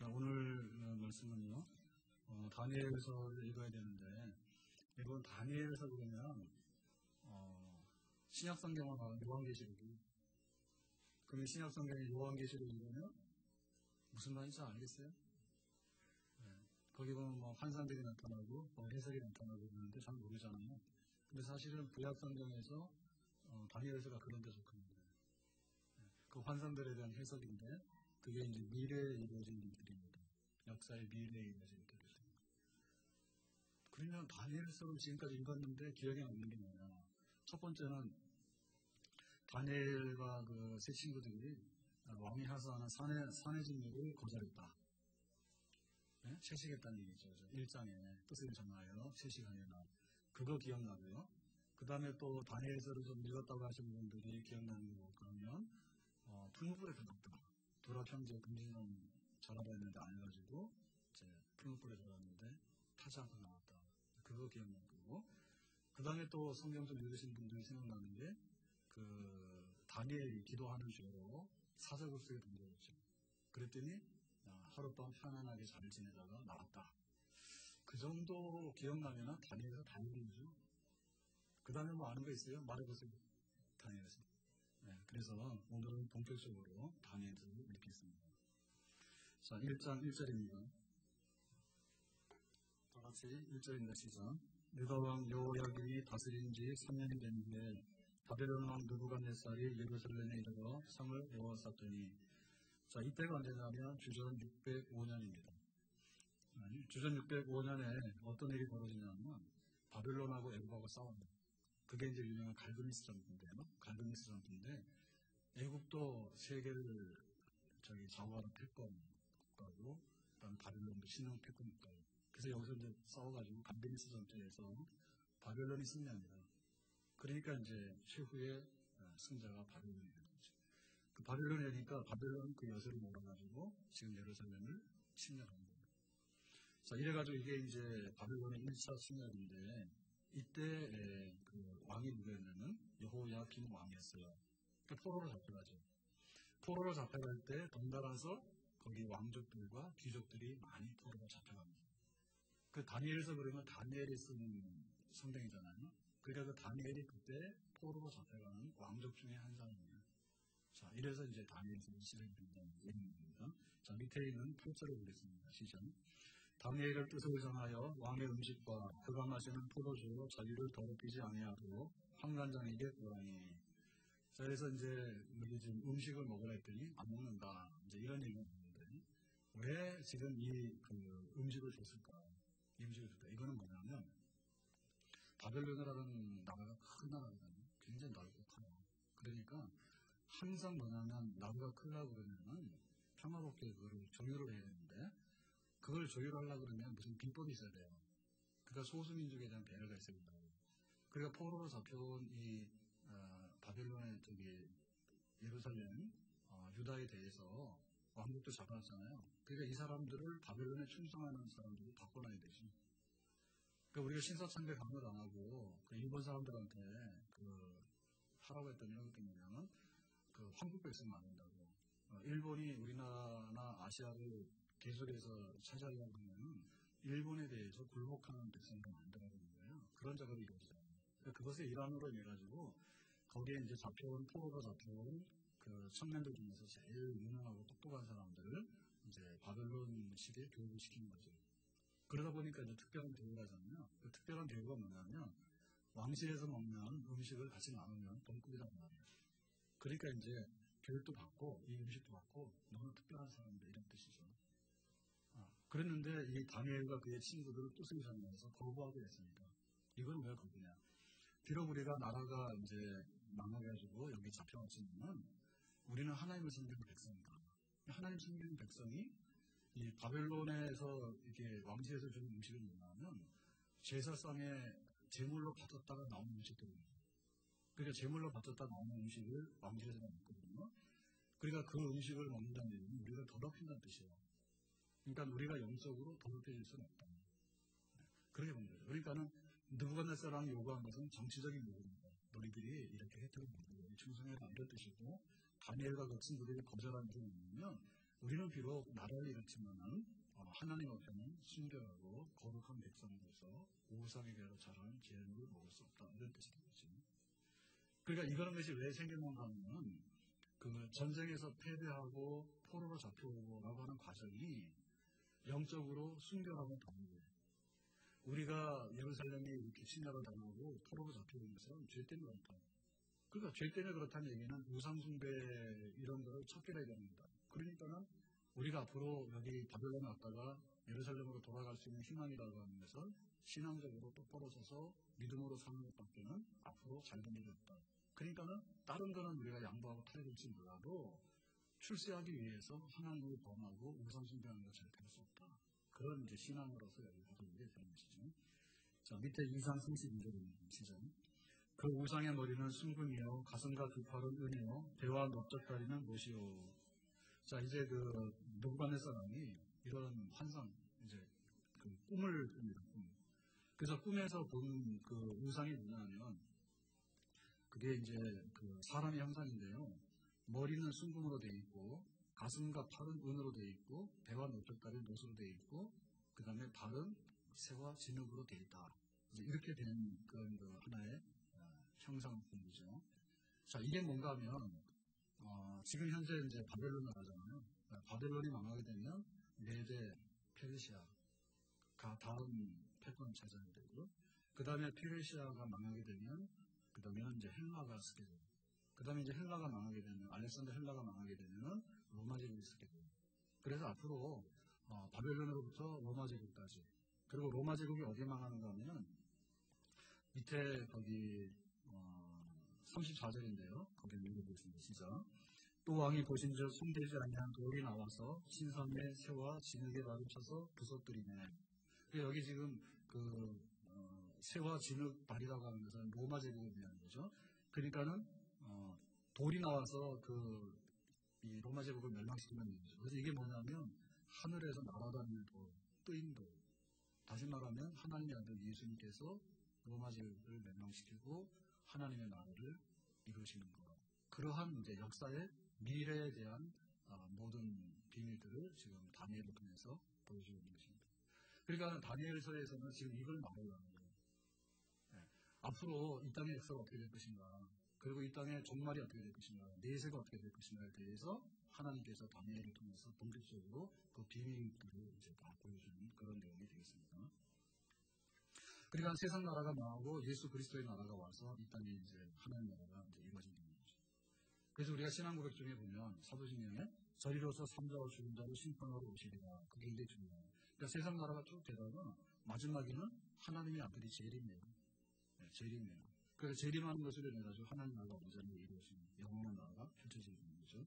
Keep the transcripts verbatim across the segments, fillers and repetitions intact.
자, 오늘 어, 말씀은요, 어, 다니엘서를 읽어야 되는데, 이건 다니엘서 그러면, 어, 신약성경은 요한계시록이, 그러면 신약성경의 요한계시록 읽으면 무슨 말인지 알겠어요? 네. 거기 보면 뭐 환상들이 나타나고, 뭐 해석이 나타나고 그러는데 잘 모르잖아요. 근데 사실은 구약성경에서 어, 다니엘서가 그런 데 속합니다. 네. 그 환상들에 대한 해석인데, 그게 이제 미래에 이루어진 일들입니다. 역사의 미래에 이루어진 일들입니다. 그러면 다니엘서를 지금까지 읽었는데 기억에 남는 게 뭐냐? 첫 번째는 다니엘과 그 세 친구들이 왕이 하사하는 산의, 산의 진미를 거절했다. 네? 채식했다는 얘기죠. 일 장에 뜻을 정하여 채식하려나. 그거 기억나고요. 그 다음에 또 다니엘서를 좀 읽었다고 하시는 분들이 기억나는 게 뭐 그러면 어, 풀무불에 들어갔다. 도락 형제 금진은 전화가 있는데 안 해가지고 이제 풀무불에 들어갔는데 타지 않고 나왔다. 그거 기억나는 거고. 그 다음에 또 성경 좀 읽으신 분들이 생각나는 게 그 다니엘이 기도하는 죄로 사자굴 속에 던져졌죠. 그랬더니 하룻밤 편안하게 잘 지내다가 나왔다. 그 정도 기억나면 다니엘서 다 읽이죠. 그 다음에 뭐 아는 거 있어요? 말해보세요. 다니엘서. 네, 그래서 오늘은 본격적으로 다니엘서를 읽겠습니다. 자, 일 장 일 절입니다. 다 같이 일 절입니다. 시작. 유다 왕 여호야김이 다스린 지 삼 년이 됐는데 바벨론 왕 느부갓네살이 예루살렘에 이르러 성을 에워쌌더니, 자, 이때가 언제냐면 주전 육백오 년입니다. 주전 육백오 년에 어떤 일이 벌어지냐면 바벨론하고 애굽하고 싸웁니다. 그게 이제 유명한 갈그미스 전투인데요. 갈그미스 전투인데 애굽도 세계를 저기 좌우하는 패권 국가고, 그다음 바벨론도 신흥 패권 국가고. 그래서 여기서 이제 싸워가지고 갈그미스 전투에서 바벨론이 승리합니다. 그러니까 이제 최후의 승자가 바벨론이 되는 거죠. 그 바벨론이 되니까 바벨론 그 여세를 몰아가지고 지금 예루살렘을 침략한 거예요. 자, 이래가지고 이게 이제 바벨론의 일 차 침략인데, 이때 그 왕이 누구였냐면 여호야김 왕이었어요. 그러니까 포로로 잡혀가죠. 포로로 잡혀갈 때 덩달아서 거기 왕족들과 귀족들이 많이 포로로 잡혀갑니다. 그 다니엘서 그러면 다니엘이 쓴 성경이잖아요. 그러니까 그 다니엘이 그때 포로로 잡혀가는 왕족 중에 한 사람이에요. 자, 이래서 이제 다니엘서를 시작이 된다는 얘기입니다. 자, 밑에 있는 팔 절을 보겠습니다. 시작. 다니엘을 뜻을 정하여 왕의 음식과 그가 마시는 포도주로 자기를 더럽히지 아니하고 환관장에게 구하니. 자, 그래서 이제 우리 지금 음식을 먹으라 했더니 안 먹는다. 이제 이런 얘기가 있는데, 왜 지금 이 그 음식을 줬을까? 이 음식을 줬다. 이거는 뭐냐면 바벨론이라는 나라가 큰 나라거든요. 굉장히 넓고 커요. 그러니까 항상 뭐냐면 나라가 크려고 그러면은 평화롭게 그걸 조율을 해야 되는데, 그걸 조율하려고 그러면 무슨 비법이 있어야 돼요. 그러니까 소수민족에 대한 배려가 있어야 된다고. 그러니까 포로로 잡혀온 이 어, 바벨론의 저기 예루살렘, 어, 유다에 대해서 왕국도 잡아놨잖아요. 그러니까 이 사람들을 바벨론에 충성하는 사람들로 바꿔놔야 되지. 그러니까 우리가 신사참배 강요를 안 하고 그 일본 사람들한테 그 하라고 했던 이런 것도 뭐냐면 그 황국 백성 만든다고. 어, 일본이 우리나라나 아시아를 계속해서 차지하려고 하면 일본에 대해서 굴복하는 백성을 만들어야 되는 거예요. 그런 작업이 이루어지잖아요. 그러니까 그것의 일환으로 인해가지고 거기에 이제 잡혀온, 포로로 잡혀온 그 청년들 중에서 제일 유능하고 똑똑한 사람들을 이제 바벨론식에 교육을 시키는 거죠. 그러다 보니까 이제 특별한 대우를 하잖아요. 그 특별한 대우가 뭐냐면 왕실에서 먹는 음식을 같이 나누면 돈꿀이란 말이에요. 그러니까 이제 교육도 받고 이 음식도 받고 너무 특별한 사람들 이런 뜻이죠. 아, 그랬는데 이 다니엘과 그의 친구들을 뜻을 정해서 거부하게 됐습니다. 이건 왜 거부냐? 비록 우리가 나라가 이제 망해가지고 여기 잡혀왔지만 우리는 하나님을 섬기는 백성이다. 하나님 섬기는 백성이 이 바벨론에서 이렇게 왕실에서 주는 음식을 뭐냐면 제사상에 제물로 바쳤다가 나오는 음식들입니다. 그러니까 제물로 바쳤다 나오는 음식을 왕실에서 먹거든요. 그러니까 그 음식을 먹는다는 얘기는 우리가 더럽힌다는 뜻이에요. 그러니까 우리가 영적으로 더럽혀질 수는 없다. 그렇게 본 거죠. 그러니까는 느부갓네살이 요구한 것은 정치적인 요구입니다. 너희들이 이렇게 혜택을 받고 충성해라 이런 뜻이고, 다니엘과 그 친구들이 거절한 게 뭐냐면 우리는 비록 나라를 잃었지만은 어, 하나님 앞에는 순결하고 거룩한 백성으로서 우상에게로 자라는 죄를 먹을 수 없다. 이런 뜻이 되겠죠. 그러니까 이런 것이 왜 생겼는가 하면 그 전쟁에서 패배하고 포로로 잡혀오고라고 하는 과정이 영적으로 순결하고 당연해요. 우리가 예루살렘이 이렇게 침략을 당하고 포로로 잡혀온 것은 죄 때문에 그렇다. 그러니까 죄 때문에 그렇다는 얘기는 우상숭배 이런 거를 척결해야 됩니다. 그러니까는 우리가 앞으로 여기 바벨론에 왔다가 예루살렘으로 돌아갈 수 있는 희망이라고 하는 것은 신앙적으로 똑바로 서서 믿음으로 사는 것밖에는 앞으로 잘된 일이 없다. 그러니까는 다른 거는 우리가 양보하고 탈해질지 몰라도 출세하기 위해서 하나님을 범하고 우상숭배하는 것을 할 수 없다. 그런 이제 신앙으로서 여기 보는 게 되는 것이죠. 자, 밑에 이 장 삼십이 절에 보시죠. 그 우상의 머리는 순금이요, 가슴과 두 팔은 은이요, 배와 넓적다리는 못이요. 자, 이제 그 느부갓네살이 이런 환상, 이제 그 꿈을 꿉니다. 꿈. 그래서 꿈에서 본 그 우상이 뭐냐면 그게 이제 그 사람의 형상인데요. 머리는 순금으로 되어 있고, 가슴과 팔은 은으로 되어 있고, 배와 넓적다리는 못으로 되어 있고, 그 다음에 발은 새와 진흙으로 되어 있다. 이제 이렇게 된 그런 그 하나의 형상품이죠. 자, 이게 뭔가 하면, 어, 지금 현재 이제 바벨론 나라잖아요. 바벨론이 망하게 되면 메데, 페르시아가 다음 패권 차지하게 되고, 그 다음에 페르시아가 망하게 되면, 그 다음에는 이제 헬라가 쓰게 되고, 그 다음에 이제 헬라가 망하게 되면, 알렉산더 헬라가 망하게 되면 로마 제국이 쓰게 되고, 그래서 앞으로 어, 바벨론으로부터 로마 제국까지, 그리고 로마 제국이 어디 망하는가 하면, 밑에 거기 어, 삼십사 절인데요. 거기 읽어보겠습니다. 시작. 또 왕이 보신즉 손대지 아니한 돌이 나와서 신성의 새와 진흙에 발을 쳐서 부서뜨리네. 여기 지금 그 어, 새와 진흙 발이라고 하는 것은 로마 제국을 의미하는 거죠. 그러니까는 어, 돌이 나와서 그 이 로마 제국을 멸망시키는 거죠. 그래서 이게 뭐냐면 하늘에서 날아다니는 돌, 뜨인 돌. 다시 말하면 하나님의 아들 예수님께서 로마 제국을 멸망시키고 하나님의 나라를 이루시는 것. 그러한 이제 역사의 미래에 대한 어, 모든 비밀들을 지금 다니엘을 통해서 보여주고 있는 것입니다. 그러니까 다니엘서에서는 지금 이걸 말하려는 거예요. 네. 앞으로 이 땅의 역사가 어떻게 될 것인가, 그리고 이 땅의 종말이 어떻게 될 것인가, 내세가 어떻게 될 것인가에 대해서 하나님께서 다니엘을 통해서 본격적으로 그 비밀들을 이제 다 보여주는 그런 내용이 되겠습니다. 그러니까 세상 나라가 망하고 예수 그리스도의 나라가 와서 이 땅에 이제 하나님 나라가 이제 이루어지는 거죠. 그래서 우리가 신앙 고백 중에 보면 사도신경에 저리로서 삼자와 죽은 자를 심판하러 오시리라. 그게 굉장히 중요해요. 그러니까 세상 나라가 쭉 되다가 마지막에는 하나님의 아들이 재림해요. 네, 재림해요. 그래서 재림하는 것을 인해서 하나님 나라가 완전히 이루어지는 영원한 나라가 펼쳐지는 거죠.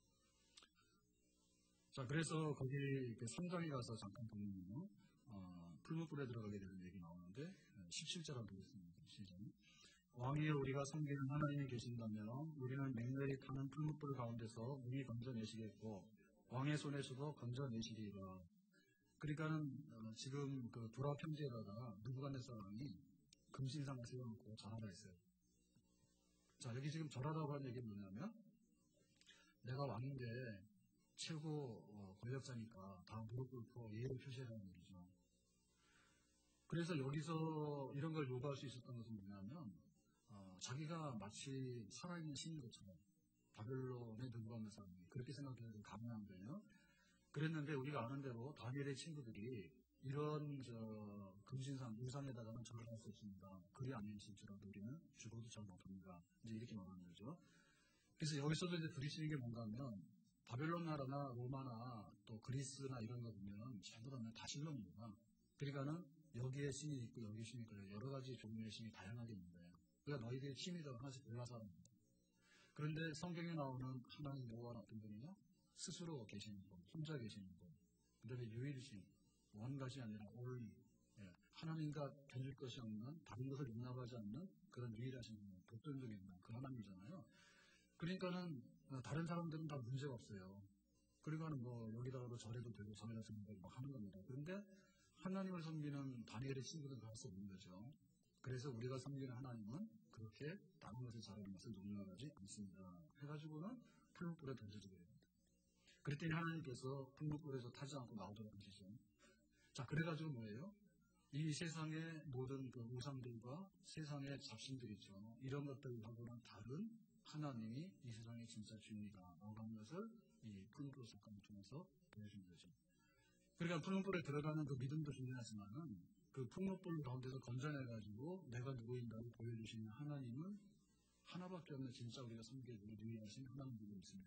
자, 그래서 거기 그 삼 장에 가서 잠깐 보면요. 어, 풀무불에 들어가게 되는 얘기 나오는데 십칠 절 한번 보겠습니다. 시작. 왕이여 우리가 섬기는 하나님이 계신다면 우리는 맹렬히 타는 풀무불 가운데서 문이 건져내시겠고 왕의 손에서도 건져내시리라. 그러니까는 어, 지금 그 두라 평지에다가 느부갓네살 왕이 금신상을 세워놓고 절하라 했어요. 자, 여기 지금 절하라고 하는 얘기는 뭐냐면 내가 왕인데 최고 어, 권력자니까 다 무릎 꿇고 예의를 표시하라는 얘기죠. 그래서 여기서 이런 걸 요구할 수 있었던 것은 뭐냐면 어, 자기가 마치 살아있는 신인 것처럼 바벨론의 느부갓네살 그렇게 생각해서 감명한 거예요. 그랬는데 우리가 아는 대로 다니엘의 친구들이 이런 저 금신상 우상에다가는 절을 할 수 없습니다. 그리 아니실지라도 우리는 죽어도 절 못합니다. 이제 이렇게 말하는 거죠. 그래서 여기서도 이제 부딪히는 게 뭔가 하면 바벨론 나라나 로마나 또 그리스나 이런 거 보면 전부 다 신론입니다. 그러니까는 여기에 신이 있고 여기에 신이 있고 여러 가지 종류의 신이 다양하게 있는 거예요. 그러니까 너희들이 신이다 하나씩 골라서 하는 거예요. 그런데 성경에 나오는 하나님 여호와는 어떤 분이냐? 스스로 계시는 분, 혼자 계시는 분. 그 다음에 유일신, 원갓이 아니라 only. 예, 하나님과 견줄 것이 없는, 다른 것을 용납하지 않는 그런 유일하신 분, 독존적인 분, 그 하나님이잖아요. 그러니까는 다른 사람들은 다 문제가 없어요. 그러니까는 뭐 여기다가도 절해도 되고 절해도 되고 뭐 하는 겁니다. 그런데 하나님을 섬기는 다니엘의 친구들은 할 수 없는 거죠. 그래서 우리가 섬기는 하나님은 그렇게 다른 것을 잘하는 것을 용납하지 않습니다. 해가지고는 풀무불에 던져주게 됩니다. 그랬더니 하나님께서 풍문불에서 타지 않고 나오더라는 거죠. 자, 그래가지고 뭐예요? 이 세상의 모든 그 우상들과 세상의 잡신들이죠. 이런 것들하고는 다른 하나님이 이 세상의 진짜 주인이다. 라고 하는 것을 이 풍문불 사건을 통해서 보여준 거죠. 그러니까 풍문불에 들어가는 그 믿음도 중요하지만은 그 풍문불 가운데서 건져내가지고 내가 누구인가를 보여주시는 하나님은 하나밖에 없는 진짜 우리가 섬기기 유일하신 하나님이 있습니다.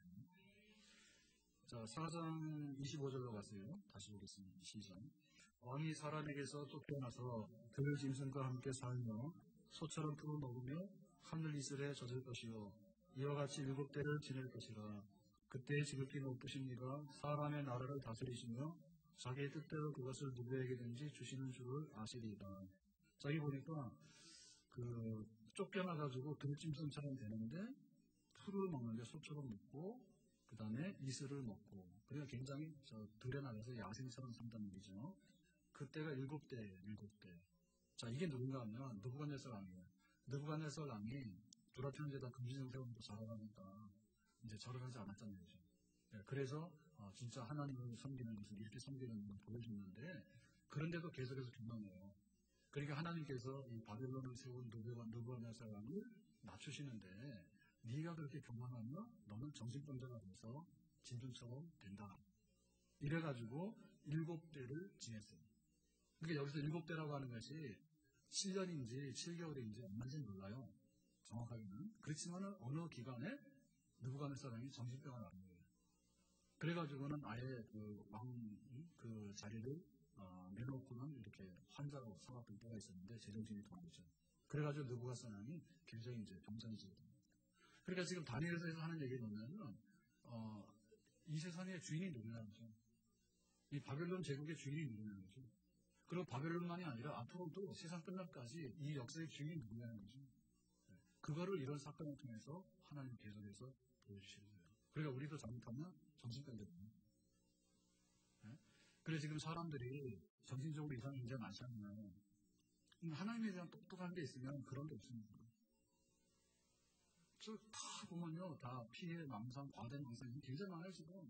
자, 사 장 이십오 절로 가세요. 다시 보겠습니다. 시작. 왕이 사람에게서 쫓겨나서 그 짐승과 함께 살며 소처럼 풀을 먹으며 하늘 이슬에 젖을 것이요 이와 같이 일곱 대를 지낼 것이라. 그때 지극히 높으신 이가 사람의 나라를 다스리시며 자기의 뜻대로 그것을 누구에게든지 주시는 줄을 아시리이다. 자, 여기 보니까 그 쫓겨나가지고 들짐승처럼 되는데 풀을 먹는데 소처럼 먹고 그 다음에 이슬을 먹고 그러니까 굉장히 저 들에 나가서 야생처럼 산다는 얘기죠. 그때가 일곱 대, 일곱 대. 자, 이게 누군가 하면 느부갓네살 왕이에요. 느부갓네살 왕이 두라편제다 금신성 세우는 거 잘하니까 이제 절을 하지 않았다는 얘기죠. 네, 그래서 어, 진짜 하나님을 섬기는 것을 이렇게 섬기는 걸 보여주는데 그런데도 계속해서 경망해요. 그러니까 하나님께서 이 바벨론을 세운 느부갓네살 왕을 낮추시는데 네가 그렇게 경망하면 너는 정신병자가 돼서 짐승처럼 된다. 이래가지고 일곱 대를 지냈어요. 그러니까 여기서 일곱 대라고 하는 것이 칠 년인지 칠 개월인지 얼마인지 몰라요. 정확하게는. 그렇지만 어느 기간에 느부갓네살 왕이 정신병을 앓은 거예요. 그래가지고는 아예 그 왕 그 자리를 어, 내놓고는 이렇게 환자로 살았던 때가 있었는데 제정신이 돌아오죠. 그래가지고 느부갓네살 왕이 굉장히 이제 병상이지거든요. 그러니까 지금 다니엘서에서 하는 얘기를 보면은 어, 이 세상의 주인이 누구냐는 거죠. 이 바벨론 제국의 주인이 누구냐는 거죠. 그리고 바벨론만이 아니라 앞으로도 세상 끝날까지 이 역사의 주인이 누구냐는 거죠. 그거를 이런 사건을 통해서 하나님 계속해서 보여주시는 거예요. 그러니까 우리도 잘못하면 정신병자거든요. 네? 그래서 지금 사람들이 정신적으로 이상이 굉장히 많잖아요. 하나님에 대한 똑똑한 게 있으면 그런 게 없습니다. 저 다 보면요, 다 피해, 망상, 과대 망상이 굉장히 많아요, 지금.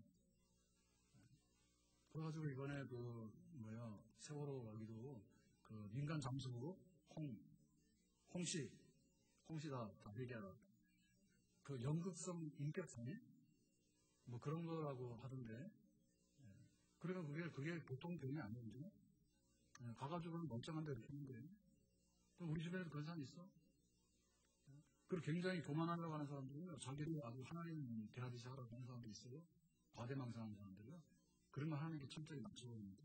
그래가지고 이번에 그, 뭐야, 세월호 가기도 그 민간 잠수부, 홍, 홍씨, 홍씨다, 다 회개하라. 그 연극성 인격상해? 뭐 그런 거라고 하던데. 그러니까 그게, 그게 보통 병이 아니거든요. 가가지고는 멀쩡한데 이렇게 했는데. 우리 집에도 그런 사람 있어? 그리고 굉장히 교만하려고 하는 사람들은 자기를 아주 하나님 대하듯이 하라고 하는 사람도 있어요. 과대망상하는 사람들이요. 그러면 하나님께 천천히 맞춰버립니다.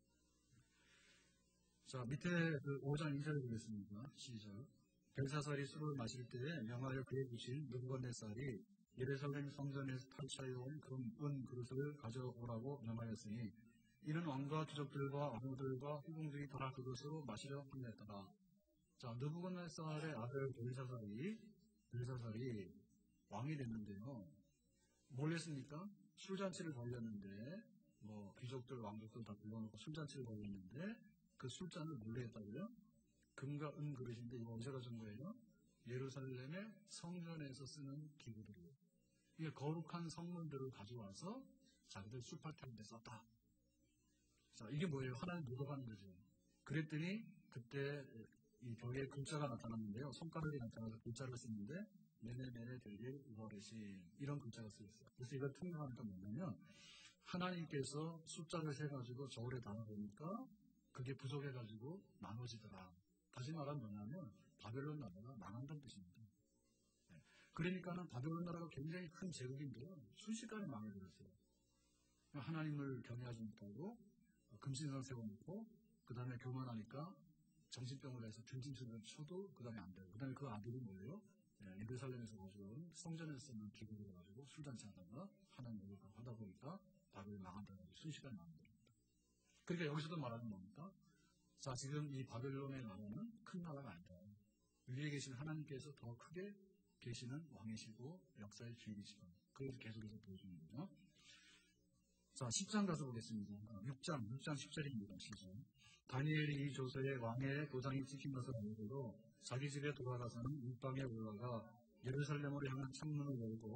자, 밑에 그 오 장 이 절 보겠습니다. 시작. 벨사살이 술을 마실 때에 명하여 그에 주신 느부갓네살이 예루살렘 성전에서 탈취하여온 금, 은 그릇을 가져오라고 명하였으니 이는 왕과 귀족들과 왕후들과 후궁들이 다 그것으로 마시려 합냈더라. 자, 느부갓네살의 아들 벨사살이 벨사살이 왕이 됐는데요. 뭘 했습니까? 술잔치를 벌였는데 뭐 귀족들, 왕족들 다 불러놓고 술잔치를 벌였는데 그 술잔을 몰래 했다고요? 금과 은 그릇인데 이거 어디서 가져온 거예요? 예루살렘의 성전에서 쓰는 기구들이에요. 이게 거룩한 성물들을 가져와서 자기들 술 파티하는데 썼다. 자, 이게 뭐예요? 하나님 묻어가는 거죠. 그랬더니 그때 이 벽에 글자가 나타났는데요. 손가락이 나타나서 글자를 쓰는데 메네메네 델릴 우버렛이 이런 글자가 쓰였어요. 그래서 이걸 통역하니까 뭐냐면 하나님께서 숫자를 세가지고 저울에 달아보니까 그게 부족해가지고 나눠지더라. 다시 말하면 뭐냐면 바벨론 나라가 망한다는 뜻입니다. 네. 그러니까는 바벨론 나라가 굉장히 큰 제국인데요. 순식간에 망해버렸어요. 하나님을 경외하지 못하고 금신상 세워놓고 그 다음에 교만하니까 정신병을 해서 중진술을 쳐도 그 다음에 안 되고 그 다음에 그 아들이 뭐예요? 예루살렘에서 가져온 성전에서 쓰는 기구를 가지고 술잔치 하다가 하나님을 하다 보니까 바벨이 망한다는 게 순식간에 망합니다. 그러니까 여기서도 말하는 겁니까? 자, 지금 이 바벨론의 나라는 큰 나라가 아니다. 위에 계신 하나님께서 더 크게 계시는 왕이시고 역사의 주인이시다. 그래서 계속해서 보여주는 거죠. 자, 십 장 가서 보겠습니다. 육 장, 육 장 십 절입니다. 시작. 다니엘이 이 조서에 왕의 도장이 찍힌 것을 알고도 자기 집에 돌아가서는 윗방에 올라가 예루살렘으로 향한 창문을 열고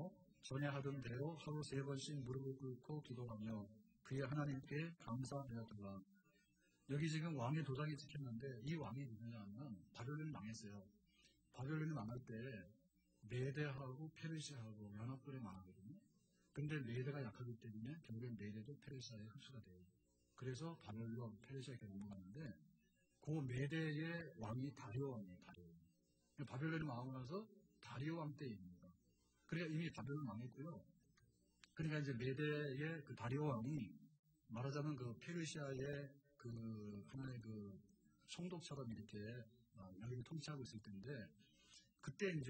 전에 하던 대로 하루 세 번씩 무릎을 꿇고 기도하며 그의 하나님께 감사하였더라. 여기 지금 왕의 도장이 찍혔는데 이 왕이 누구냐면 바벨론이 망했어요. 바벨론이 망할 때 메대하고 페르시아하고 연합군이 망하거든요. 근데 메대가 약하기 때문에 결국엔 메대도 페르시아에 흡수가 돼요. 그래서 바벨론, 페르시아에 넘어가는데 그 메대의 왕이 다리오 왕이에요. 다리오. 바벨론이 망하고 나서 다리오 왕 때입니다. 그러니까 이미 바벨론 망했고요. 그러니까 이제 메대의 그 다리오 왕이 말하자면 그 페르시아의 그 하나의 그 총독처럼 이렇게 여기를 통치하고 있을 텐데 그때 이제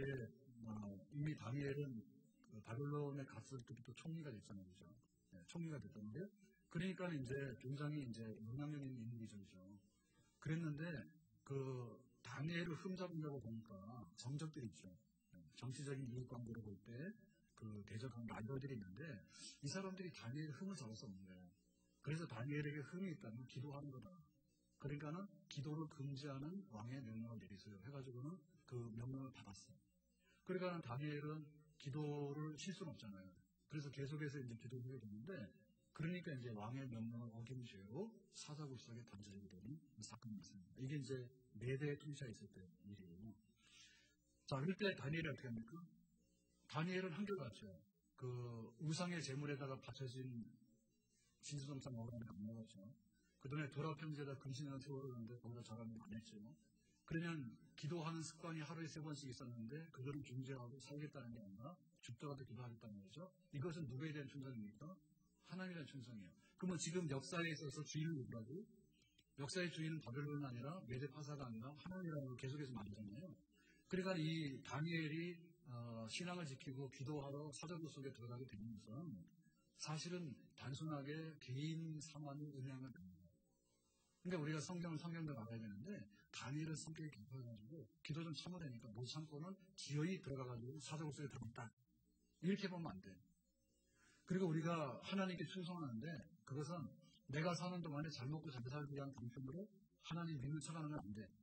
이미 다니엘은 그 바벨론에 갔을 때부터 총리가 됐잖아요, 그죠? 네, 총리가 됐던데 그러니까 이제 굉장히 이제 영향력 있는 인물이죠. 그랬는데 그 다니엘을 흠잡으려고 보니까 정적들이 있죠. 정치적인 이익 관계로 볼 때 그 대적한 라이벌들이 있는데 이 사람들이 다니엘 흠을 잡을 수 없는 거예요. 그래서 다니엘에게 흠이 있다면 기도하는 거다. 그러니까는 기도를 금지하는 왕의 명령을 내리세요. 해가지고는 그 명령을 받았어요. 그러니까 다니엘은 기도를 쉴 수는 없잖아요. 그래서 계속해서 이제 기도를 하게 되는데 그러니까 이제 왕의 명령을 어긴 죄로 사자굴석에 던져지게 되는 사건이 있습니다. 이게 이제 메대 통치가 있을 때 일이에요. 자, 이럴 때 다니엘이 어떻게 합니까? 다니엘은 한결같죠. 그 우상의 제물에다가 바쳐진 진수성찬 먹으라는 안 먹었죠. 그 다음에 도라평지에다 금신을 세워놓는데 거기다 저라는 안 했죠. 그러면 기도하는 습관이 하루에 세 번씩 있었는데 그거를 중재하고 살겠다는 게 아니라 죽더라도 기도하겠다는 거죠. 이것은 누구에 대한 충성입니까? 하나님에 대한 충성이에요. 그러면 지금 역사에 있어서 주인은 누구라고? 역사의 주인은 바벨론이 아니라 메데파사가 아니라 하나님이라는 걸 계속해서 말하잖아요. 그러니까 이 다니엘이 어, 신앙을 지키고 기도하러 사자굴 속에 들어가게 되는 것은 사실은 단순하게 개인 상황을 음향을 됩니다. 그러니까 우리가 성경을 성경대로 알아야 되는데 다니엘은 성격이 깊어가지고 기도 좀 참으려니까 못 참고는 기어이 들어가가지고 사자굴 속에 들어갔다. 이렇게 보면 안 돼요. 그리고 우리가 하나님께 충성하는데 그것은 내가 사는 동안에 잘 먹고 잘 살기 위한 방편으로 하나님 믿는 척하는 안 돼.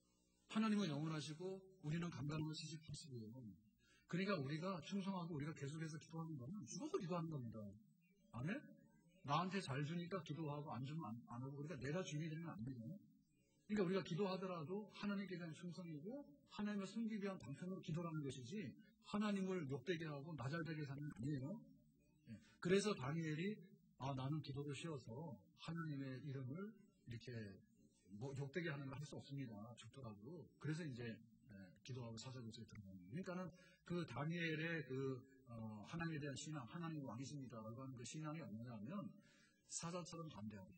하나님은 영원하시고 우리는 간단한 시시팔십이에요. 그러니까 우리가 충성하고 우리가 계속해서 기도하는 거는 죽어서 기도하는 겁니다. 아멘? 나한테 잘 주니까 기도하고 안 주면 안, 안 하고 그러니까 내가 주인이 되면 안 되잖아요. 그러니까 우리가 기도하더라도 하나님께 대한 충성이고 하나님을 섬기기 위한 방편으로 기도하는 것이지 하나님을 욕되게 하고 나잘되게 사는 게 아니에요. 네. 그래서 다니엘이 아 나는 기도를 쉬어서 하나님의 이름을 이렇게 뭐 욕되게 하는 걸 할 수 없습니다. 죽더라도. 그래서 이제 네, 기도하고 사자굴석에 들어가는 거예요. 그러니까는 그 다니엘의 그 어, 하나님에 대한 신앙, 하나님 왕이십니다라고 하는 그 신앙이 없느냐면 사자처럼 담대하고.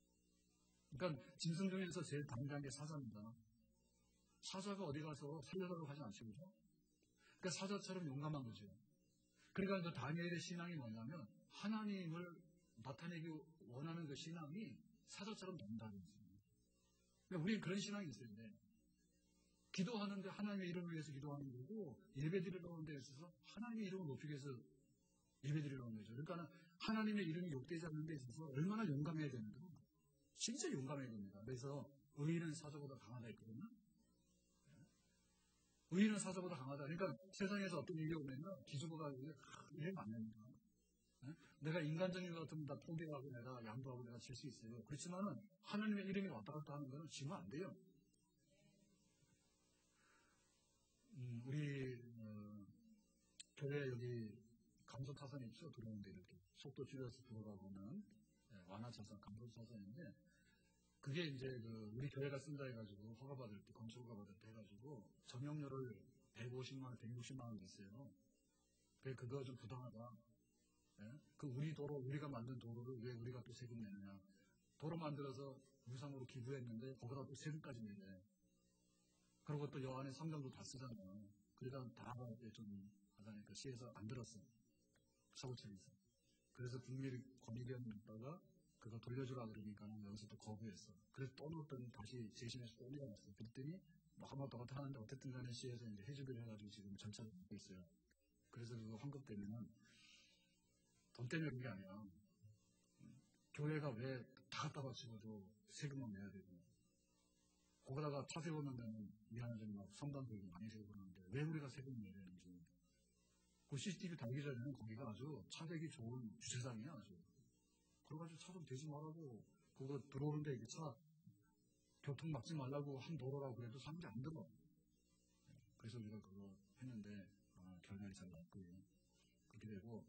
그러니까 짐승 중에서 제일 담대한 게 사자입니다. 사자가 어디 가서 살려달라고 하지 않죠, 그죠? 그러니까 사자처럼 용감한 거죠. 그러니까 그 다니엘의 신앙이 뭐냐면 하나님을 나타내기 원하는 그 신앙이 사자처럼 담대한 거죠. 그러니까 우리는 그런 신앙이 있어야 돼. 기도하는데 하나님의 이름을 위해서 기도하는 거고 예배 드리려는 데 있어서 하나님의 이름을 높이기 위해서 예배 드리려는 거죠. 그러니까 하나님의 이름이 욕되지 않는 데 있어서 얼마나 용감해야 되는가. 진짜 용감해야 됩니다. 그래서 의인은 사자보다 강하다 했거든요. 의인은 사자보다 강하다. 그러니까 세상에서 어떤 일이 오면 기죽어가 이러면 안 됩니다. 내가 인간적인 것 같으면 다 포기하고 내가 양보하고 내가 질 수 있어요. 그렇지만은 하나님의 이름이 왔다 갔다 하는 거는 지면 안 돼요. 음, 우리 어, 교회 여기 감소 타선이 있죠. 들어오는데 이렇게 속도 줄여서 들어가고는 네, 완화 차선, 감소 차선인데 그게 이제 그 우리 교회가 쓴다 해가지고 허가 받을 때 건축 허가 받을 때 해가지고 전용료를 백오십만 원, 백육십만 원 냈어요. 그래 그거 좀 부당하다. 네? 그 우리 도로 우리가 만든 도로를 왜 우리가 또 세금 내느냐? 도로 만들어서 무상으로 기부했는데 거기다 또 세금까지 내래. 그리고 또 여 안에 성경도 다 쓰잖아요. 그러니까 다 좀 하다니까 시에서 안 들었어. 사고처리에서. 그래서 국밀 권익위원회 있다가 그거 돌려주라 그러니까 여기서 또 거부했어. 그래서 또 넣었더니 다시 재심해서 또 올려놨어. 그랬더니 뭐 한번 더 하는데 어쨌든 간에 시에서 이제 해주기를 해가지고 지금 절차를 받고 있어요. 그래서 그거 환급되면은 돈 때문에 그런 게 아니야. 교회가 왜 다 갖다 바치고도 세금을 내야 되고 거기다가 차 세우는 데는 미안하지만 성당들이 많이 세우는데 왜 우리가 세금을 내야 되는지 그 씨씨티비 달기 전에는 거기가 아주 차대기 좋은 주차장이야, 아주. 그래가지고 차 좀 대지 말라고, 그거 들어오는데 이게 차 교통 막지 말라고 한 도로라고 그래도 사람들이 안 들어. 그래서 우리가 그거 했는데, 어, 결말이 잘 났고요. 그렇게 되고,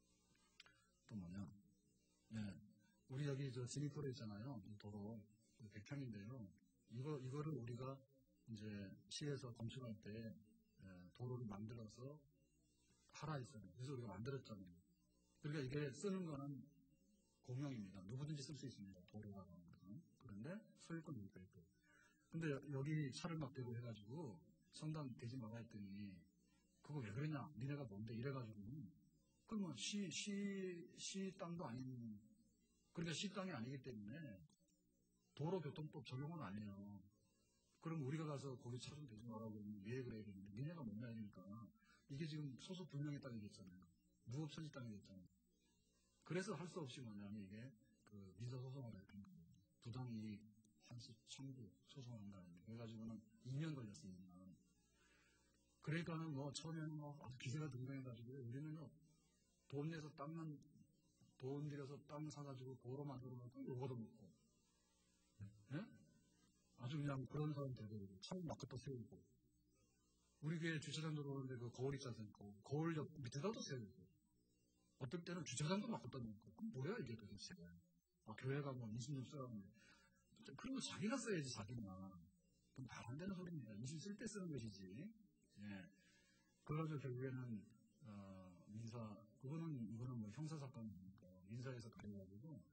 또 뭐냐. 네. 우리 여기 저 지니토로 있잖아요. 이 도로. 백 평인데요. 이거, 이거를 우리가 이제 시에서 건축할 때, 예, 도로를 만들어서 하라 했어요. 그래서 우리가 만들었잖아요. 그러니까 이게 쓰는 거는 공용입니다. 누구든지 쓸 수 있습니다. 도로라고 하는 것은. 그런데 소유권 문제가 있고. 근데 여기 차를 막 대고 해가지고 성당 대지 말라 했더니 그거 왜 그러냐? 니네가 뭔데? 이래가지고 그러면 시, 시, 시 땅도 아닌, 그러니까 시 땅이 아니기 때문에 도로교통법 적용은 안 해요. 그럼 우리가 가서 거기 차 좀 대지 말라고 그러면 왜 그래야 되는데 니네가 뭔 말이니까 이게 지금 소속 불명의 땅이 됐잖아요. 무업천지 땅이 됐잖아요. 그래서 할 수 없이 뭐냐면 이게 그 민사소송을 했던 거예요. 부당이익 환수 청구 소송한다는 거. 그래가지고는 이 년 걸렸어요. 이 년. 그러니까는 뭐 처음에는 뭐 아주 기세가 등등해가지고 우리는 돈 내서 땅만 돈 들여서 땅 사가지고 도로 만들어놓고 요거도 먹고, 예? 아주 그냥 그런 사람 되고 차를 막 갖다 세우고 우리 교회 주차장 들어오는데 그 거울 있지 않습니까? 거울 옆 밑에다도 세우고 어떨 때는 주차장도 막 갖다 놓고 그럼 뭐야 이게 도대체? 아, 교회가 뭐 이십 년 써야하는데 그런 거 자기가 써야지 자기나. 그럼 말 안 되는 소리입니다. 이십 쓸 때 쓰는 것이지. 예. 그래가지고 결국에는 어, 민사 그거는 이거는 뭐 형사 사건이니까 민사에서 가려가지고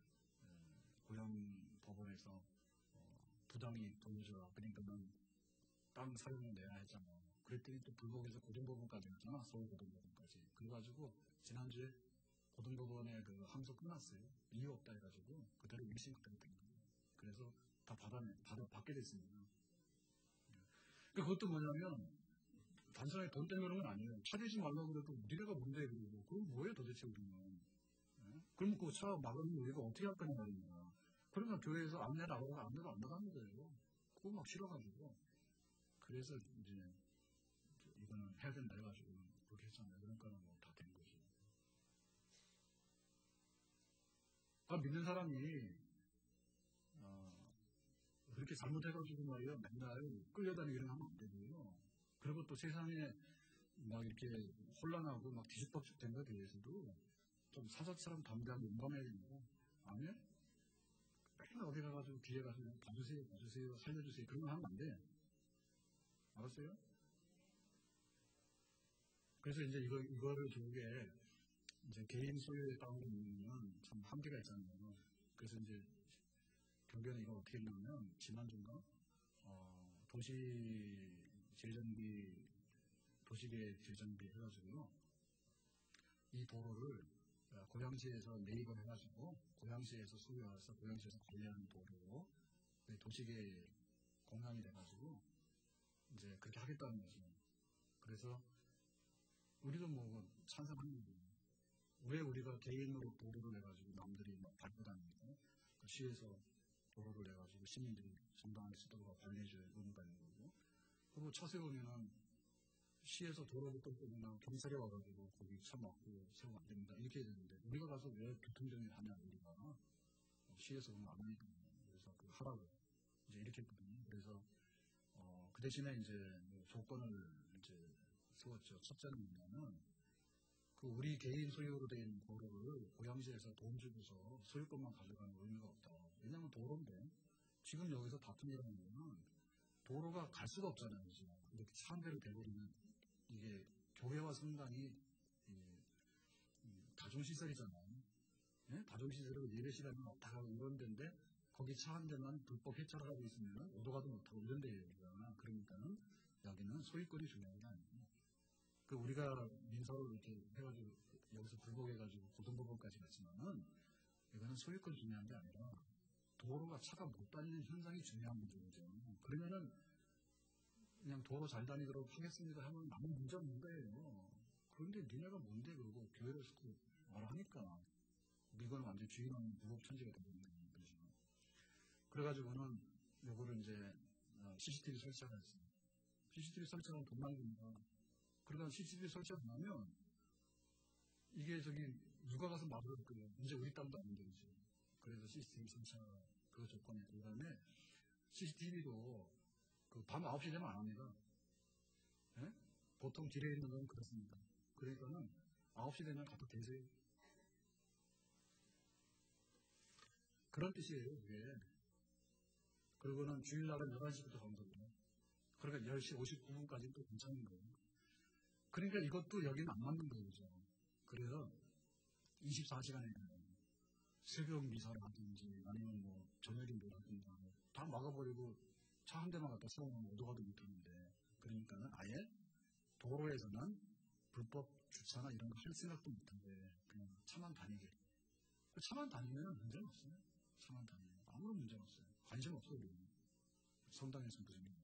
고양 법원에서 어, 부당이익 돌려줘라. 그러니까는 땅 사용을 내야 했잖아. 그랬더니 또 불복에서 고등법원까지 갔잖아. 서울고등법원까지. 그래가지고 지난주에 고등법원의 그 항소 끝났어요. 이유 없다 해가지고 그대로 일 심 그대로 된 거예요. 그래서 다 받아내, 받아, 받게 됐습니다. 그것도 뭐냐면 단순하게 돈 때문에 그런 건 아니에요. 차 대지 말라고 그래도 니네가 뭔데 그러고 그럼 뭐예요 도대체 우리는. 예? 그럼 그 차 막으면 우리가 어떻게 할 거냐 말입니다. 그러면 교회에서 안내를 안 하고 안내도 안 나가는 거예요. 그거 막 싫어가지고. 그래서 이제 이거는 해야 된다 해가지고 그렇게 했잖아요. 그러니까는 뭐 다 된 거지. 아, 믿는 사람이 어, 그렇게 잘못해가지고 말이야 맨날 끌려다니기는 하면 안 되고요. 그리고 또 세상에 막 이렇게 혼란하고 막 뒤죽박죽 된 거에 대해서도 좀 사자처럼 담대하게 용감해야 됩니다. 아니면 맨날 어디 가가지고 뒤에 가서 봐주세요, 봐주세요, 살려주세요 그런 거 하면 안 돼. 알았어요? 그래서 이제 이거, 이거를 결국에 이제 개인 소유의 땅으로 놓으면 참 한계가 있잖아요. 그래서 이제 결국에는 이걸 어떻게 했냐면 지난주인가 어, 도시 재정비 도시계획 재정비 해가지고요 이 도로를 고양시에서 매입을 해가지고 고양시에서 소유해서 고양시에서 관리하는 도로로 도시계획 공항이 돼가지고 이제 그렇게 하겠다는 거죠. 그래서 우리도 뭐 찬성하는 거예요. 왜 우리가 개인으로 도로를 내가지고 남들이 막 밟고 다니니까 그 시에서 도로를 내가지고 시민들이 정당하게 쓰도록 관리해줘야 의무가 있는 거고 그리고 차 세우면은 시에서 도로부터 그냥 경찰이 와가지고 거기 차 막고 세우면 안 됩니다. 이렇게 해야 되는데 우리가 가서 왜 교통정리 하냐 우리가 시에서 그러면 안 하니까 그래서 그 하라고 이제 이렇게 했거든요. 그래서 어, 그 대신에 이제 뭐 조건을 이제 세웠죠. 첫째는 뭐냐면 그 우리 개인 소유로 된 도로를 고양시에서 돈 주고서 소유권만 가져가는 의미가 없다. 왜냐하면 도로인데 지금 여기서 다툼이라는 거는 도로가 갈 수가 없잖아요. 이렇게 상대로 돼버리면 이게 교회와 성당이 다중시설이잖아요. 예? 다중시설이고 예배실하면 왔다 가고 이런 데인데 거기 차 한 대만 불법 해찰을 하고 있으면 오도 가도 못하고 이런 데예요. 그러니까는 여기는 소유권이 중요한 게 아니에요. 그 우리가 민사를 이렇게 해가지고 여기서 불복해가지고 고등법원까지 갔지만은 이거는 소유권 중요한 게 아니라 도로가 차가 못 다니는 현상이 중요한 문제죠. 그러면은 그냥 도로 잘 다니도록 하겠습니다 하면 아무 문제 없는 거예요. 그런데 니네가 뭔데 그러고 교회를 말하니까 이건 완전 주인은 무법천지가 되는 거죠. 그래가지고는 요거를 이제 씨씨티비 설치하라 했어요. 씨씨티비 설치하면 돈 낭비입니다. 그러다 씨씨티비 설치하고 나면 이게 저기 누가 가서 말을 할 거예요. 이제 우리 땅도 아닌데, 그죠? 그래서 씨씨티비 설치가 그 조건이 그 다음에 씨씨티비도 그 밤 아홉 시 되면 안 합니다. 예? 보통 길에 있는 건 그렇습니다. 그러니까는 아홉 시 되면 갖다 대세요. 그런 뜻이에요, 이게. 그리고는 주일날은 열한 시부터 정도고요. 그러니까 열 시 오십구 분까지 또 괜찮은 거예요. 그러니까 이것도 여기는 안 맞는 거죠. 그래서 이십사 시간에 새벽 미사를 하든지 아니면 뭐 저녁인데 하든지 다 막아버리고 차 한 대만 갖다 세우면 오도 가도 못하는데, 그러니까는 아예 도로에서는 불법 주차나 이런 거 할 생각도 못하게 그냥 차만 다니게. 차만 다니면 문제는 없어요. 차만 다니면 아무런 문제는 없어요. 관심 없어요. 우리는. 성당에서 무슨 일.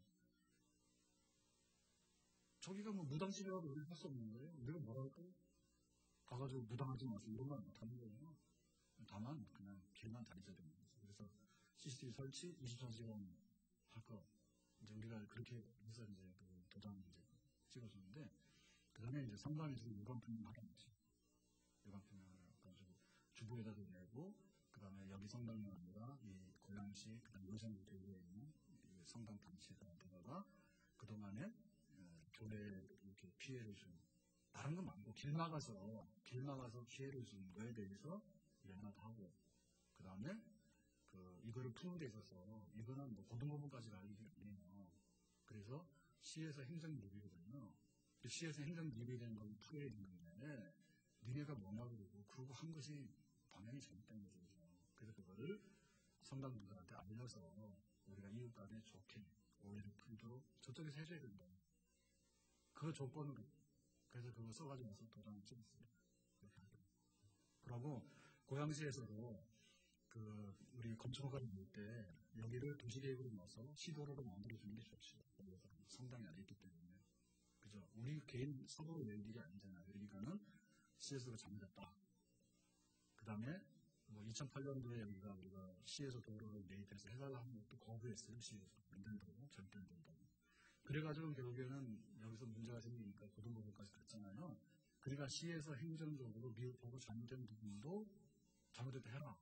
저기가 뭐 무당집이라도 우리는 할 수 없는 거예요. 우리가 뭐라 할까요? 가가지고 무당하지 마세요. 이런 말 못하는 거예요. 다만 그냥 길만 다니셔야 됩니다. 그래서 씨씨티비 설치 이십사 시간 할 거. 이제 우리가 그렇게 해서 이제 그 도장 이제 찍어주는데, 그 다음에 이제 성당에서 유관 표명하라는 거지. 유관 표명하라고 가지고 주부에다도 내고, 그 다음에 여기 성당이 아니라 이 고양시, 그 다음에 요성 대구에 있는 성당 단체에다가 그동안에 교회 이렇게 피해를 준, 다른 건 말고 길 막아서, 길 막아서 피해를 준 거에 대해서 연락하고, 그 다음에 그 이거를 푸는 데 있어서 이거는 뭐 고등법원까지 갈 일이 아니에요. 그래서 시에서 행정기획이거든요. 시에서 행정기획이 걸 풀어야 되는 건데, 니네가 뭐냐 그러고 그러고 한 것이 방향이 잘못된 거죠. 그래서 그거를 성당분들한테 알려서 우리가 이웃 간에 좋게 오해를 풀도록 저쪽에서 해줘야 된다. 그 조건으로. 그래서 그거 써가지고 와서 도장을 찍었습니다. 그러고 고양시에서도 그 우리 건축허가를 낼 때 여기를 도시계획으로 넣어서 시도로로 만들어주는 게 좋지. 성당이 안에 있기 때문에. 그죠? 우리 개인 서로 낼 일이 아니잖아요. 그러니까는 씨에스가 잘못했다. 그 다음에 뭐 이천팔 년도에 여기가 우리가 시에서 도로를 매입해서 해달라 하는 것도 거부했어요. 시에서. 안 된다고. 절대 안 된다고. 그래가지고 결국에는 여기서 문제가 생기니까 고등법원까지 갔잖아요. 그러니까 시에서 행정적으로 미흡하고 잘못된 부분도 잘못했다 해라.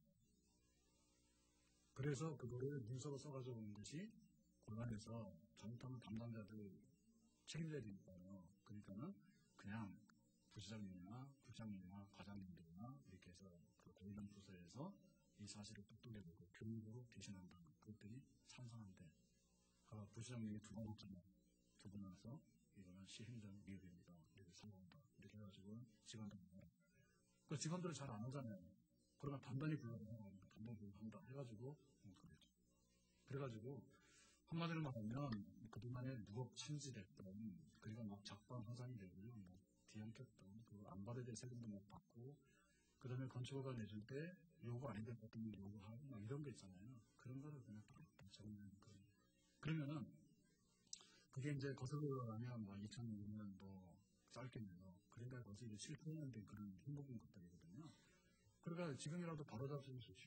그래서 그거를 문서로 써가지고 온 것이 고난에서 잘못하면 담당자들 책임져야 되니까요. 그러니까는 그냥 부시장님이나 국장님이나 과장님들이나 이렇게 해서 그 고위험 부서에서 이 사실을 똑똑해보고 교육으로 대신한다. 그것들이 찬성한대. 그 부시장님이 두 번 했잖아요. 두 번 와서 이거는 시행정 미흡입니다. 이렇게 사과한다. 이렇게 해가지고 직원들 그 직원들은 잘 안 하잖아요. 그러면 단단히 불러서 단단히 불러한다 해가지고 음, 그랬죠. 그래가지고 한마디로 말하면 그동안에 무겁 침지됐던, 그리고 막 작방 허상이 되고요. 뭐 뒤엉켰던 그 안 받아야 될 세금도 못 받고, 그 다음에 건축허가 내줄 때 요구 아닌데 어떤 걸 요구하고 막 이런 거 있잖아요. 그런 거를 그냥 딱 적으면 그 그러면은 그게 이제 거슬러 가면 뭐 이천 년 뭐 짧겠네요. 그러니까 벌써 이제 칠, 팔 년 된 그런 행복한 것들이거든요. 그러니까 지금이라도 바로잡으면 좋죠.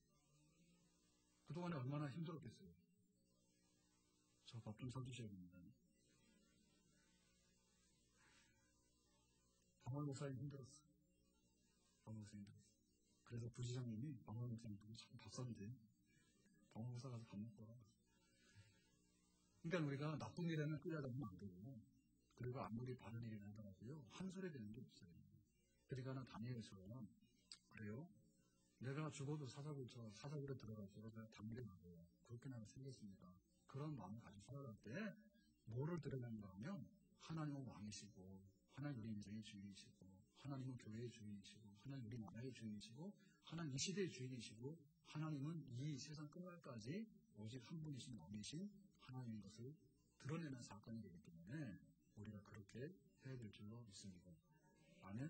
그동안에 얼마나 힘들었겠어요. 저 밥 좀 사주셔야 됩니다. 방월 목사님 힘들었어. 방월 목사님 힘들었어. 그래서 부시장님이 방월 목사님 보고 참 밥싼데 방월 목사 가서 밥 먹고 와. 그러니까 우리가 나쁜 일에는 끌려다니면 안 되고, 그리고 아무리 바른 일이나 하더라도요 한 소리 되는 게 없어요. 그러니까는 다니엘처럼 그래요. 내가 죽어도 사자굴처럼 사자굴에 들어가서 내가 담배 나고요. 그렇게 나는 생겼습니다. 그런 마음을 가지고 살아갈 때 뭐를 드러낸가 하면 하나님은 왕이시고, 하나님 우리 인생의 주인이시고, 하나님은 교회의 주인이시고, 하나님 우리 나라의 주인이시고, 하나님 이 시대의 주인이시고, 하나님은 이 세상 끝날까지 오직 한 분이신 왕이신 하나님인 것을 드러내는 사건이 되기 때문에 우리가 그렇게 해야 될 줄로 믿습니다. 아멘.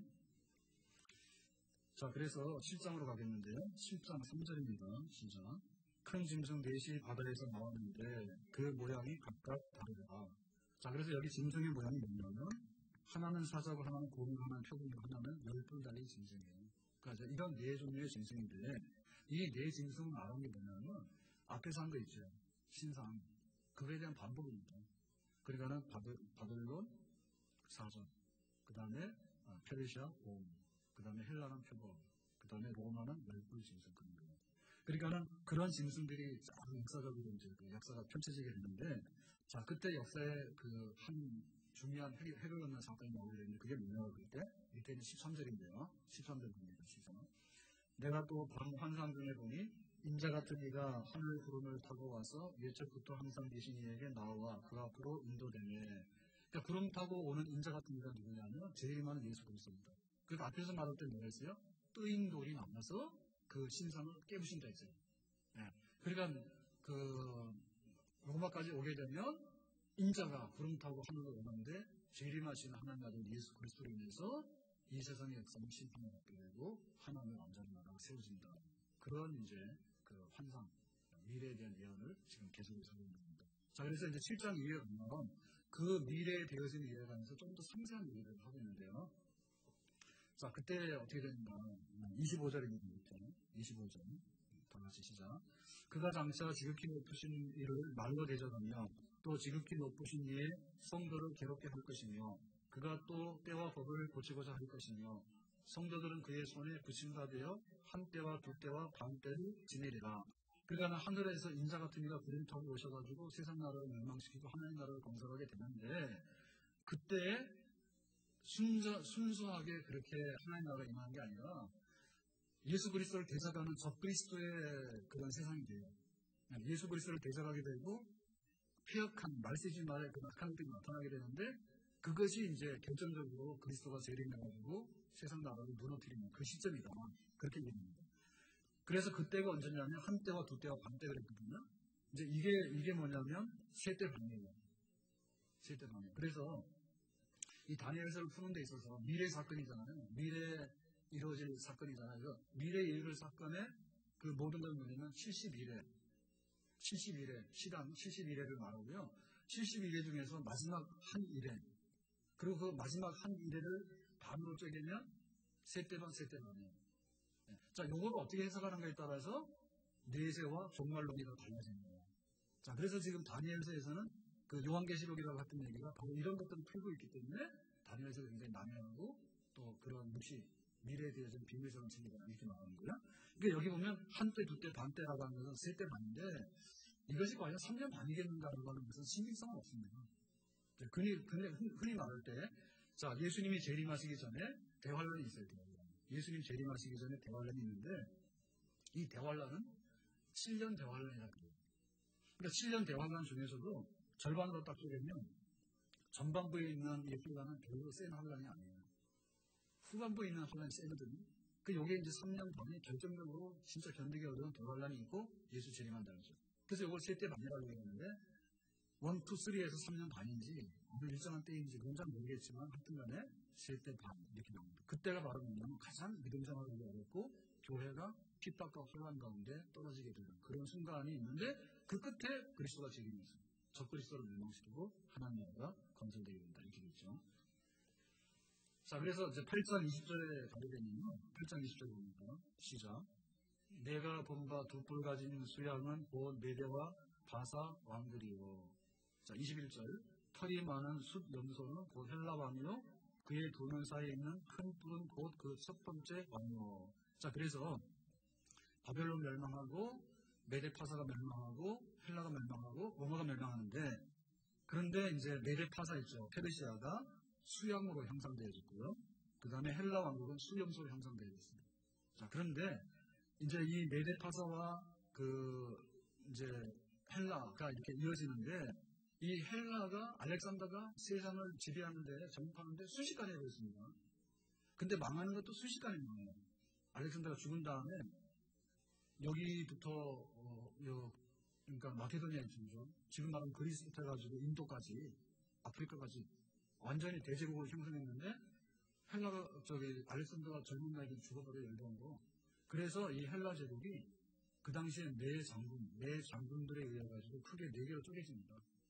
자, 그래서 칠 장으로 가겠는데요. 칠 장 삼 절입니다. 시작. 큰 짐승 넷이 바다에서 나왔는데 그 모양이 각각 다르다. 자, 그래서 여기 짐승의 모양이 뭐냐면 하나는 사자고, 하나는 곰이고, 하나는 표범이고, 하나는 열둘 달린 짐승이에요. 그러니까 이런 네 종류의 짐승인데 이 네 짐승은 알아본 게 뭐냐면 앞에서 한 거 있죠. 신상. 그거에 대한 반복입니다. 그러니까는 바들, 바들론 사전, 그 다음에 페르시아 곰, 그 다음에 헬라는 표범, 그 다음에 로마는 멸불 짐승 그런 거예요. 그러니까는 그런 짐승들이 쫙 역사적으로 이제 그 역사가 펼쳐지게 되는데, 자, 그때 역사에 그 한 중요한 핵을 넣는 사건이 나오게 되는데, 그게 뭐냐고 그럴 때, 이때는 십삼 절인데요. 십삼 절 봅니다. 십삼. 내가 또 밤 환상 중에 보니, 인자 같은 이가 하늘 구름을 타고 와서 예적부터 항상 계신 이에게 나와 그 앞으로 인도되네. 그러니까 구름 타고 오는 인자 같은 이가 누구냐면, 제일 많은 예수 그리스도입니다. 그러니까 앞에서 말할 때 뭐가 했어요? 뜨인 돌이 나와서 그 신상을 깨부신다 했어요. 네. 그러니까 그 로마까지 오게 되면 인자가 구름 타고 하늘로 오는데 재림하신 하나님 아들 예수 그리스도로 인해서 이 세상의 역사는 심판을 받게 되고 하나님의 완전한 나라가 세워진다. 그런 이제 그 환상, 미래에 대한 예언을 지금 계속해서 하고 있는 겁니다. 자, 그래서 이제 칠 장 이후에 보면 그 미래에 되어진 이해에 관해서 좀 더 상세한 얘기를 하고 있는데요. 자, 그때 어떻게 됐냐. 이십오 절입니다. 이십오 절. 다 같이 시작. 그가 장차 지극히 높으신 이를 말로 대적하며 또 지극히 높으신 이의 성도를 괴롭게 할 것이며 그가 또 때와 법을 고치고자 할 것이며 성도들은 그의 손에 붙임바 되어 한 때와 두 때와 반 때를 지내리라. 그러니까 하늘에서 인자 같은 이가 구름 타고 오셔가지고 세상 나라를 멸망시키고 하나님 나라를 건설하게 되는데 그때 순수, 순수하게 그렇게 하나님 나라가 임하는 게 아니라 예수 그리스도를 대적하는 적그리스도의 그런 세상이 돼요. 예수 그리스도를 대적하게 되고 폐역한 말세지 말의 그런 악한 것들이 나타나게 되는데 그것이 이제 결정적으로 그리스도가 재림해가지고 세상 나라를 무너뜨리는 그 시점이다. 그렇게 얘기합니다. 그래서 그때가 언제냐면 한 때와 두 때와 반 때 그랬거든요. 이제 이게 이게 뭐냐면 세 때 반이에요. 세 때 반이에요. 그래서 이 다니엘서를 푸는 데 있어서 미래 사건이잖아요. 미래 이루어질 사건이잖아요. 그래서 미래 이룰 사건의 그 모든 걸 뭐냐면 칠십일 회, 칠십일 회, 시간 칠십일 회를 말하고요. 칠십일 회 중에서 마지막 한 일 회, 그리고 그 마지막 한 일 회를 반으로 쪼개면 세 때 반, 세 때 반이에요. 네. 자, 요걸 어떻게 해석하는가에 따라서 내세와 종말론이가 달라지는 거예요. 자, 그래서 지금 다니엘서에서는 그 요한계시록이라고 했던 얘기가 바로 이런 것들을 풀고 있기 때문에 다니엘서가 굉장히 난해하고 또 그런 묵시 미래에 대해서 비밀스러운 책이다 이렇게 말하는 거예요. 그러니까 여기 보면 한 때, 두 때, 반 때라고 하는 것은 세 때 반인데 이것이 과연 삼 년 반이겠는가라고 하는 것은 신빙성은 없습니다. 흔히, 흔히, 흔히 말할 때 자, 예수님이 재림하시기 전에 대환란이 있어요. 대환란. 예수님 재림하시기 전에 대환란이 있는데 이 대환란은 칠 년 대환란이라고 그래요. 그러니까 칠 년 대환란 중에서도 절반으로 딱 쪼개면 전반부에 있는 이 환란은 별로 센 환란이 아니에요. 후반부에 있는 환란이 세거든요. 그 요게 이제 삼 년 반이 결정적으로 진짜 견디기 어려운 대환란이 있고 예수 재림한다는 거죠. 그래서 이걸 세 때 반이라고 얘기하는데 일, 이, 삼에서 삼 년 반인지 어느 일정한 때인지 그건 잘 모르겠지만 하여튼 간에 세 때 반 이렇게 나옵니다. 그때가 바로 뭐냐면 가장 믿음 생활하기 어렵고 교회가 핍박과 혼란 가운데 떨어지게 되는 그런 순간이 있는데 그 끝에 그리스도가 재림했어요. 적그리스도를 멸망시키고 하나님 나라가 건설되게 된다 이렇게 되죠. 자, 그래서 이제 팔 장 이십 절에 가게 되면요. 팔 장 이십 절 보니까 시작. 내가 본 바 두 뿔 가진 수양은 곧 메대와 바사 왕들이요. 자, 이십일 절. 털이 많은 숫 염소는 곧 헬라 왕이요. 그의 두 눈 사이에 있는 큰 뿔은 곧 그 첫 번째 왕이요. 자, 그래서 바벨론 멸망하고 메데파사가 멸망하고 헬라가 멸망하고 로마가 멸망하는데 그런데 이제 메데파사 있죠. 페르시아가 수양으로 형상되어졌고요. 그 다음에 헬라 왕국은 수염소로 형상되어졌습니다. 자, 그런데 이제 이 메데파사와 그 이제 헬라가 이렇게 이어지는데 이 헬라가 알렉산더가 세상을 지배하는데 정복하는데 순식간에 걸렸습니다. 근데 망하는 것도 순식간에 망해요. 알렉산더가 죽은 다음에 여기부터 어, 요, 그러니까 마케도니아 있죠. 지금 말하면 그리스부터 해가지고 인도까지 아프리카까지 완전히 대제국을 형성했는데 헬라가 저기 알렉산더가 젊은 나이에 죽어버려 열병으로. 그래서 이 헬라 제국이 그 당시에 네 장군, 네 장군들에 의해 가지고 크게 네 개로 쪼개집니다.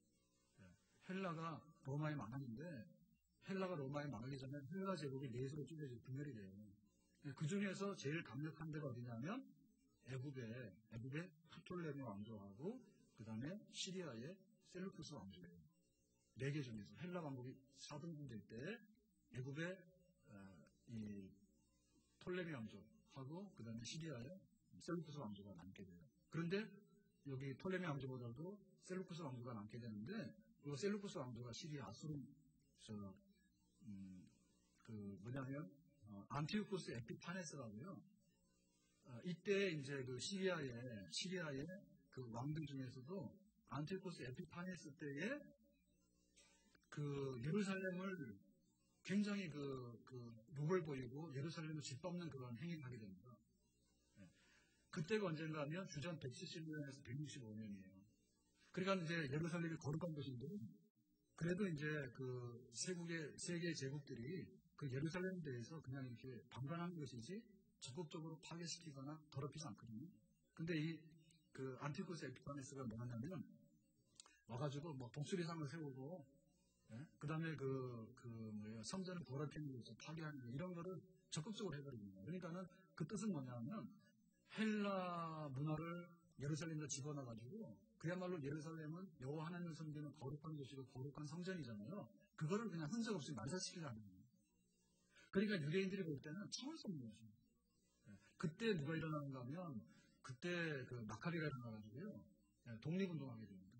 헬라가 로마에 망하는데 헬라가 로마에 망하기 전에 헬라 제국이 넷으로 쪼개져 분열이 돼요. 그 중에서 제일 강력한 데가 어디냐면 애굽의 애굽의 프톨레미 왕조하고 그 다음에 시리아의 셀루쿠스 왕조예요. 네 개 중에서 헬라 왕국이 사 등분 될 때 애굽의 어, 이 톨레미 왕족하고 그 다음에 시리아의 셀루쿠스 왕조가 남게 돼요. 그런데 여기 톨레미 왕조보다도 셀루쿠스 왕조가 남게 되는데 그 셀루쿠스 왕조가 시리아 아수르 저, 음, 그 뭐냐면 어, 안티오쿠스 에피파네스라고요. 어, 이때 이제 그 시리아의 시리아의 그 왕들 중에서도 안티오쿠스 에피파네스 때에 그 예루살렘을 굉장히 그, 그 룩을 보이고 예루살렘을 짓밟는 그런 행위를 하게 됩니다. 네. 그때가 언젠가 하면 주전 백칠십 년에서 백육십오 년이에요. 그러니까 이제 예루살렘이 거룩한 곳인데 그래도 이제 그 세국의 세계 제국들이 그 예루살렘에 대해서 그냥 이렇게 방관하는 것이지 적극적으로 파괴시키거나 더럽히지 않거든요. 근데 이 그 안티오쿠스 에피파네스가 뭐냐면 와가지고 뭐 독수리상을 세우고 예? 그 다음에 그, 그, 뭐예요, 성전을 더럽히는 것을 파괴하는 거, 이런 거를 적극적으로 해버립니다. 그러니까는 그 뜻은 뭐냐면, 헬라 문화를 예루살렘에 집어넣어가지고, 그야말로 예루살렘은 여호와 하나님을 섬기는 거룩한 곳이고 거룩한 성전이잖아요. 그거를 그냥 흔적 없이 말살시키자는 거예요. 그러니까 유대인들이 볼 때는 참을 수 없는 것이에요. 예. 그때 누가 일어나는가 하면, 그때 그 마카비가 일어나가지고요, 예, 독립운동하게 됩니다.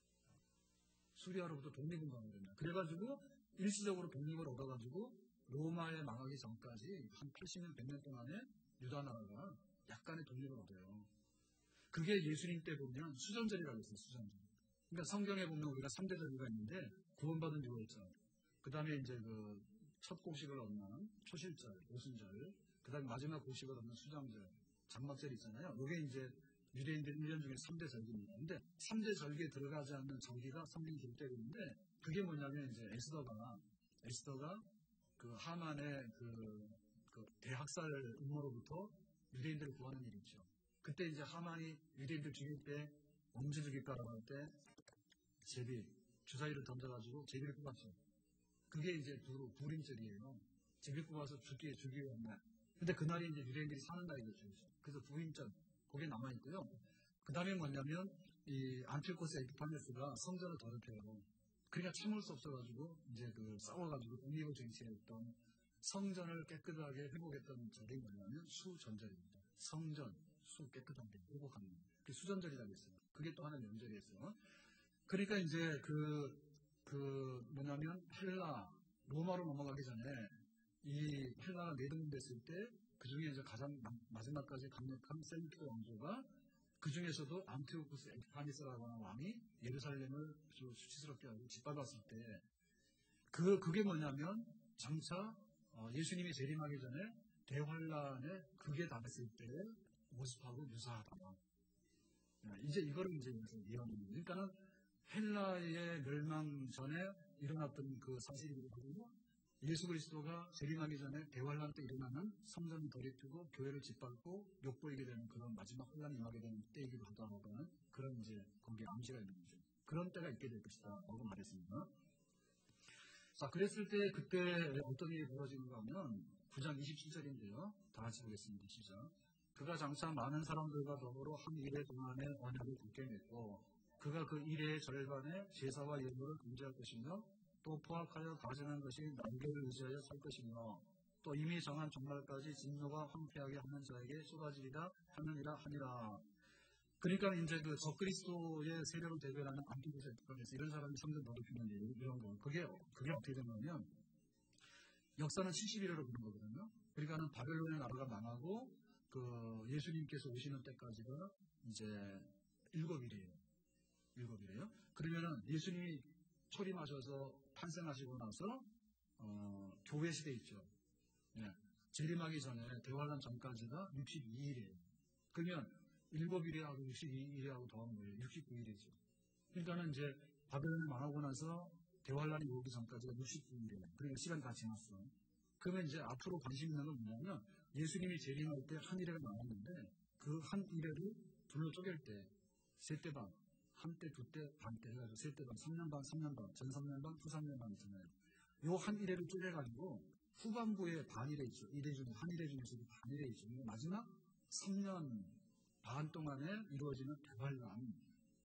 수리아로부터 독립운동을 됩니다. 그래가지고 일시적으로 독립을 얻어가지고 로마에 망하기 전까지 한 팔십 년, 백 년 동안에 유다 나라가 약간의 독립을 얻어요. 그게 예수님 때 보면 수전절이라고 있어요. 수전절. 그러니까 성경에 보면 우리가 삼 대 절기가 있는데 구원받은 유월절, 그 다음에 이제 그 첫 곡식을 얻는 초실절, 오순절, 그 다음에 마지막 곡식을 얻는 수장절, 장막절 있잖아요. 이게 이제 유대인들 일 년 중에 삼 대 절기입니다. 근데 삼 대 절기에 들어가지 않는 절기가 성경에 기록되고 있는데 그게 뭐냐면 이제 에스더가 에스더가 그 하만의 그, 그 대학살 음모로부터 유대인들을 구하는 일이 있죠. 그때 이제 하만이 유대인들 죽일 때 엄지 죽일까라고 할 때 제비 주사위를 던져가지고 제비를 뽑았죠. 그게 이제 부, 부림절이에요. 제비 뽑아서 죽기 죽이기 위한 날. 근데 그날이 이제 유대인들이 사는 날이겠죠. 그래서 부임절 그게 남아있고요. 그 다음에 뭐냐면, 이 안티오코스 에피파네스가 성전을 더럽혀요. 그러니까 참을 수 없어가지고, 이제 그 싸워가지고 독립을 쟁취했던 성전을 깨끗하게 회복했던 절이 뭐냐면 수전절입니다. 성전, 수 깨끗하게 회복하는. 그게 수전절이라고 했어요. 그게 또 하나 명절이었어요. 그러니까 이제 그, 그 뭐냐면 헬라, 로마로 넘어가기 전에 이 헬라가 내동됐을 때 그 중에 이제 가장 마지막까지 강력한 셀루키드 왕조가 그 중에서도 안티오쿠스 에피파네스라고 하는 왕이 예루살렘을 수치스럽게 하고 짓밟았을 때 그, 그게 뭐냐면 장차 어, 예수님이 재림하기 전에 대환란에 극에 달했을 때 모습하고 유사하다. 이제 이거를 이제 예언합니다. 그러니까는 헬라의 멸망 전에 일어났던 그 사실이기도 하고 예수 그리스도가 재림하기 전에 대환란 때 일어나는 성전을 더럽히고 교회를 짓밟고 욕보이게 되는 그런 마지막 혼란이 임하게 되는 때이기도 하다는 그런 이제 거기에 암시가 있는 거죠. 그런 때가 있게 될 것이다 라고 말했습니다. 자, 그랬을 때 그때 어떤 일이 벌어지는가 하면 구 장 이십칠 절인데요. 다 같이 보겠습니다. 시작. 그가 장차 많은 사람들과 더불어 한 일해 동안에 언약을 굳게 맺고 그가 그 일의 절반에 제사와 예물을 금지할 것이며 또 포악하여 가증한 것이 날개를 의지하여 살 것이며 또 이미 정한 종말까지 진노가 황폐하게 하는 자에게 쏟아지리라 하느니라 하니라. 그러니까 이제 그 적그리스도의 세력을 대변하는 안티오쿠스 에피파네스 이런 사람이 성전 더럽히는 일 이런 거 그게 그게 어떻게 되냐면 역사는 칠십 일회로 보는 거거든요. 그러니까는 바벨론의 나라가 망하고 그 예수님께서 오시는 때까지가 이제 일곱 일이에요. 일곱 일이에요. 그러면은 예수님이 초림하셔서 탄생하시고 나서 어, 교회 시대 있죠. 예. 재림하기 전에 대환란 전까지가 육십이 일이에요. 그러면 일곱 일이하고 육십이 일이하고 더하면 뭐예요? 육십구 일이죠. 그러니까는 이제 바벨론이 망하고 나서 대환란이 오기 전까지가 육십구 일이에요. 그러니까 시간이 다 지났어. 그러면 이제 앞으로 관심 있는 건 뭐냐면 예수님이 재림할 때 한 일회가 나왔는데 그 한 일회를 둘로 쪼갤 때 세 때 반, 한 때, 두 때, 반 때 해가지고 세 때 반, 삼 년 반, 삼 년 반, 전 삼 년 반, 후 삼 년 반 있잖아요. 요 한 일회를 쪼개가지고 후반부에 반일회 있죠. 일회 중, 한 일회 중에서도 반일회 있죠. 마지막 삼 년 반 동안에 이루어지는 대환란. 예.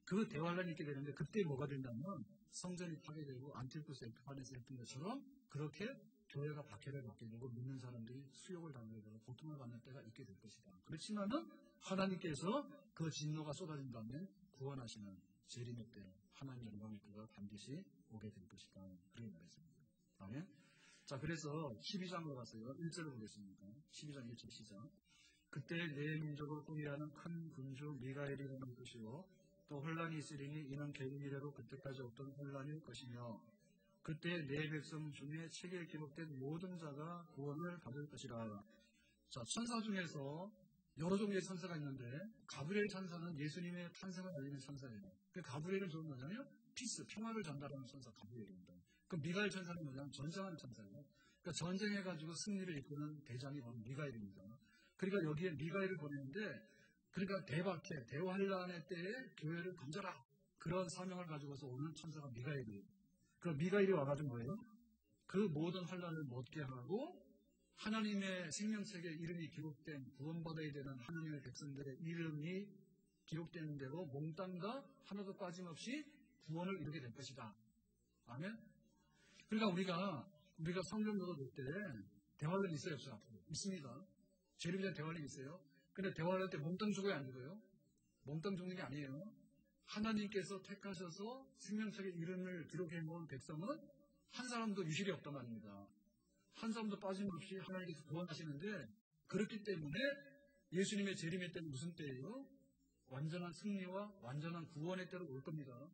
그 대환란이 있게 되는데 그때 뭐가 된다면 성전이 파괴되고 안티오쿠스 에피파네스 했던 것처럼 그렇게 교회가 박해를 받게 되고 믿는 사람들이 수욕을 당하게 되고 고통을 받는 때가 있게 될 것이다. 그렇지만은 하나님께서 그 진노가 쏟아진다면 구원하시는 재림의 때 하나님의 영광의 때가 반드시 오게 될 것이다. 그런 말씀입니다. 아멘. 자, 그래서 십이 장으로 가서요. 일 절을 보겠습니다. 십이 장 일 절 시작. 그때 내 민족을 포위하는 큰 군주 미가엘이 오는 것이요 또 혼란이 있으리니 이는 계획이래로 그때까지 없던 혼란일 것이며 그때 내 백성 중에 책에 기록된 모든 자가 구원을 받을 것이라. 자, 천사 중에서 여러 종류의 천사가 있는데 가브리엘 천사는 예수님의 탄생을 알리는 천사예요. 그 가브리엘은 좋은 거잖아요. 피스, 평화를 전달하는 천사 가브리엘입니다. 그 미가엘 천사는 뭐냐면 전쟁하는 천사예요. 그러니까 전쟁해가지고 승리를 이끄는 대장이 바로 미가엘입니다. 그러니까 여기에 미가엘을 보내는데 그러니까 대박해, 대환란의 때에 교회를 건져라. 그런 사명을 가지고서 오는 천사가 미가엘이에요. 그 미가엘이 와가지고 뭐예요? 그 모든 환란을 멎게 하고 하나님의 생명책에 이름이 기록된 구원받아야 되는 하나님의 백성들의 이름이 기록되는 대로 몽땅 다 하나도 빠짐없이 구원을 이루게 될 것이다. 아멘? 그러니까 우리가 우리가 성경도도 볼 때 대환란이 있어요, 없어요? 있습니다. 재림 전에 대환란이 있어요. 근데 대환란 때 몽땅 죽어요, 안 죽어요? 몽땅 죽는 게 아니에요. 하나님께서 택하셔서 생명책에 이름을 기록해 놓은 백성은 한 사람도 유실이 없단 말입니다. 한 사람도 빠짐없이 하나님께서 구원하시는데 그렇기 때문에 예수님의 재림의 때는 무슨 때예요? 완전한 승리와 완전한 구원의 때로 올 겁니다.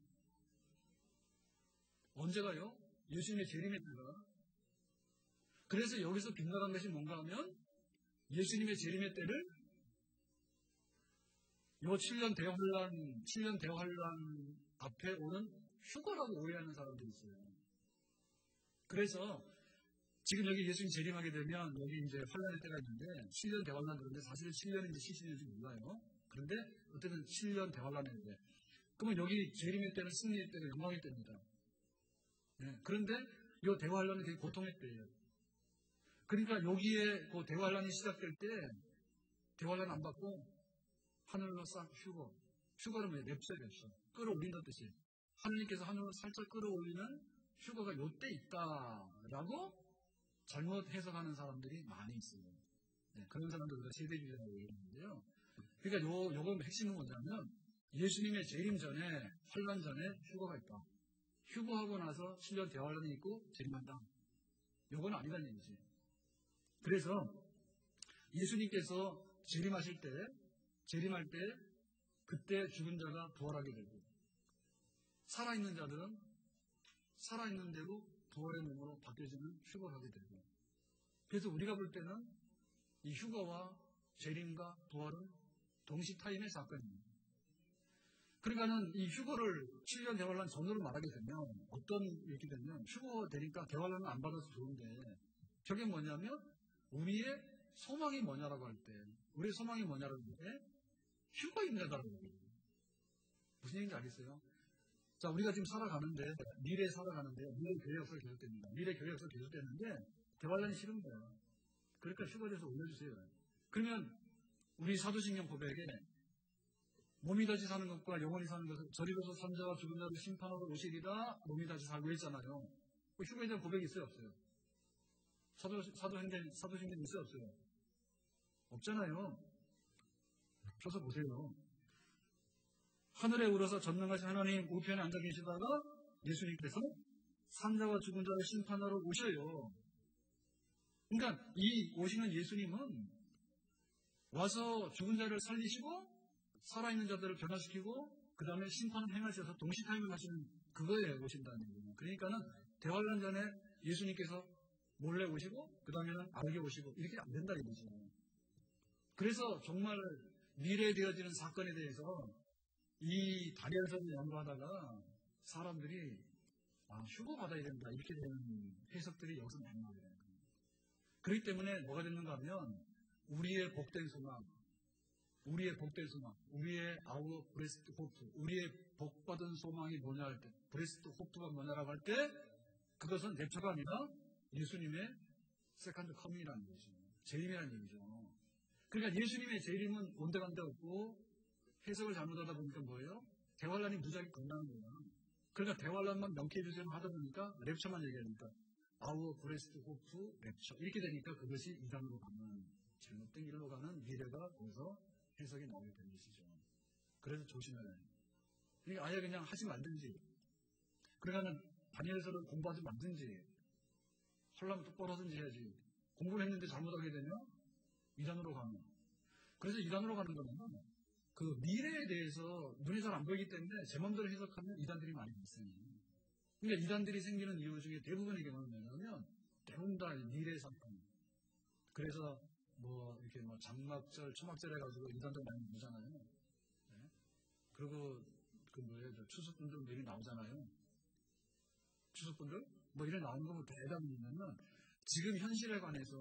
언제가요? 예수님의 재림의 때가. 그래서 여기서 빗나간 것이 뭔가 하면 예수님의 재림의 때를 요 칠 년 대환란, 칠 년 대환란 앞에 오는 휴거라고 오해하는 사람들이 있어요. 그래서 지금 여기 예수님 재림하게 되면 여기 이제 환란의 때가 있는데 칠 년 대환란 그런데 사실은 칠 년인지 칠십 년인지 몰라요. 그런데 어쨌든 칠 년 대환란인데 그러면 여기 재림의 때는 승리의 때가 영광의 때입니다. 네. 그런데 이 대환란은 되게 고통의 때예요. 그러니까 여기에 그 대환란이 시작될 때 대환란 안 받고 하늘로 싹 휴거. 휴거는 뭐예요? 냅세 냅세. 끌어올린다는 뜻이에요. 하나님께서 하늘로 살짝 끌어올리는 휴거가 요때 있다라고 잘못 해석하는 사람들이 많이 있어요. 네, 그런 사람들 우리가 세대주의라고 얘기하는데요. 그러니까 요, 요건 핵심은 뭐냐면 예수님의 재림 전에, 환란 전에 휴거가 있다. 휴거하고 나서 칠 년 대환란이 있고 재림한다. 요건 아니라는 얘기지. 그래서 예수님께서 재림하실 때, 재림할 때 그때 죽은 자가 부활하게 되고 살아있는 자들은 살아있는 대로 부활의 몸으로 바뀌어지는 휴거를 하게 되고 그래서 우리가 볼 때는 이 휴거와 재림과 부활은 동시 타임의 사건입니다. 그러니까는 이 휴거를 칠 년 대환란 전후로 말하게 되면 어떤 이렇게 되면 휴거 되니까 대환란은 안 받아서 좋은데 저게 뭐냐면 우리의 소망이 뭐냐라고 할 때 우리의 소망이 뭐냐라고 할 때 휴거 있는 자라고 얘기해요. 무슨 얘기인지 알겠어요? 자, 우리가 지금 살아가는데 미래에 살아가는데 미래 교회 역사가 계속됩니다. 미래 교회 역사가 계속되는데 대환란이 싫은 거예요. 그러니까 휴거돼서 올려주세요. 그러면 우리 사도신경 고백에 몸이 다시 사는 것과 영원히 사는 것은 저리로서 산자와 죽은 자를 심판하러 오시리라 몸이 다시 살고 있잖아요. 그 휴거에 대한 고백이 있어요, 없어요? 사도, 사도행전, 사도신경 있어요, 없어요? 없잖아요. 펴서 보세요. 하늘에 오르서 전능하신 하나님 우편에 앉아 계시다가 예수님께서 산자와 죽은 자를 심판하러 오셔요. 그러니까 이 오시는 예수님은 와서 죽은 자를 살리시고 살아있는 자들을 변화시키고 그 다음에 심판을 행하셔서 동시타임을 하시는 그거에 오신다는 얘기예요. 그러니까는 대환란 전에 예수님께서 몰래 오시고 그 다음에는 알게 오시고 이렇게 안 된다 이거죠. 그래서 정말 미래에 되어지는 사건에 대해서 이 다리에서를 연구하다가 사람들이 아, 휴거 받아야 된다 이렇게 되는 해석들이 여기서 많이 나와요. 그렇기 때문에 뭐가 됐는가 하면 우리의 복된 소망, 우리의 복된 소망, 우리의 아우 브레스트 호프, 우리의 복받은 소망이 뭐냐 할 때, 브레스트 호프가 뭐냐라고 할 때 그것은 랩처가 아니라 예수님의 세컨드 커밍이라는 얘기죠. 재림이라는 얘기죠. 그러니까 예수님의 재림은 온데간데 없고 해석을 잘못하다 보니까 뭐예요? 대환란이 무지하게 건강한 거야. 그러니까 대환란만 명쾌해주세요 하다 보니까 랩처만 얘기하니까 아우어 브레스트 호프 랩처 이렇게 되니까 그것이 이단으로 가는 잘못된 길로 가는 미래가 거기서 해석이 나오게 되는 것이죠. 그래서 조심해야 해요. 그러니까 아예 그냥 하지 말든지 그러니까 다니엘서를 공부하지 말든지 하려면 똑바로 하든지 해야지. 공부를 했는데 잘못하게 되면 이단으로 가는. 그래서 이단으로 가는 거는 그 미래에 대해서 눈이 잘 안 보이기 때문에 제 마음대로 해석하면 이단들이 많이 발생해요. 그러니까 이단들이 생기는 이유 중에 대부분의 경우는 뭐냐면 대부분 다 미래 사건. 그래서 뭐 이렇게 뭐 장막절, 초막절 해가지고 이단들 많이 나오잖아요. 네? 그리고 그 뭐예요, 추수꾼들 미리 나오잖아요. 추수꾼들 뭐 이런 나오는 거면 대단히 있냐면 지금 현실에 관해서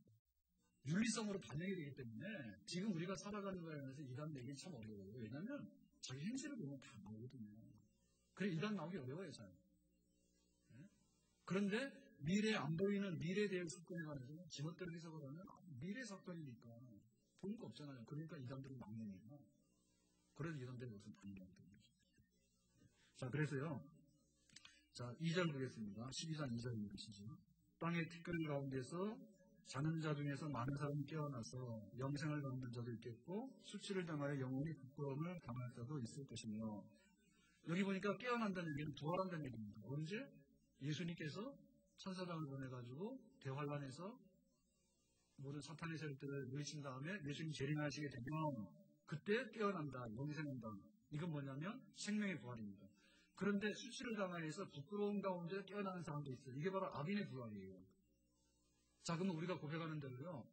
윤리성으로 반영이 되기 때문에 지금 우리가 살아가는 거에 관해서 이단 내기 참 어려워요. 왜냐하면 자기 행실을 보면 다 나오거든요. 그래 이단 나오기 어려워요, 잘. 네? 그런데 미래에 안 보이는 미래에 대한 사건에 관해서 지멋대로 해석을 하면 미래 사건이니까 보는 거 없잖아요. 그러니까 이단들은 막내니까. 그래서 이단들이 무슨 반응이 되는 거죠. 자, 그래서요. 자, 이 절 보겠습니다. 십이 장 이 절입니다. 땅의 티끌 가운데서 자는 자 중에서 많은 사람이 깨어나서 영생을 얻는 자도 있겠고 수치를 당하여 영원히 부끄러움을 당할 자도 있을 것이며 여기 보니까 깨어난다는 얘기는 부활한다는 얘기입니다. 언제? 예수님께서 천사장을 보내가지고 대환란에서 모든 사탄의 세력들을 물리친 다음에 예수님이 재림하시게 되면 그때 깨어난다, 영생한다. 이건 뭐냐면 생명의 부활입니다. 그런데 수치를 당하여서 부끄러운 가운데 깨어나는 사람도 있어요. 이게 바로 악인의 부활이에요. 자, 그러면 우리가 고백하는 대로요.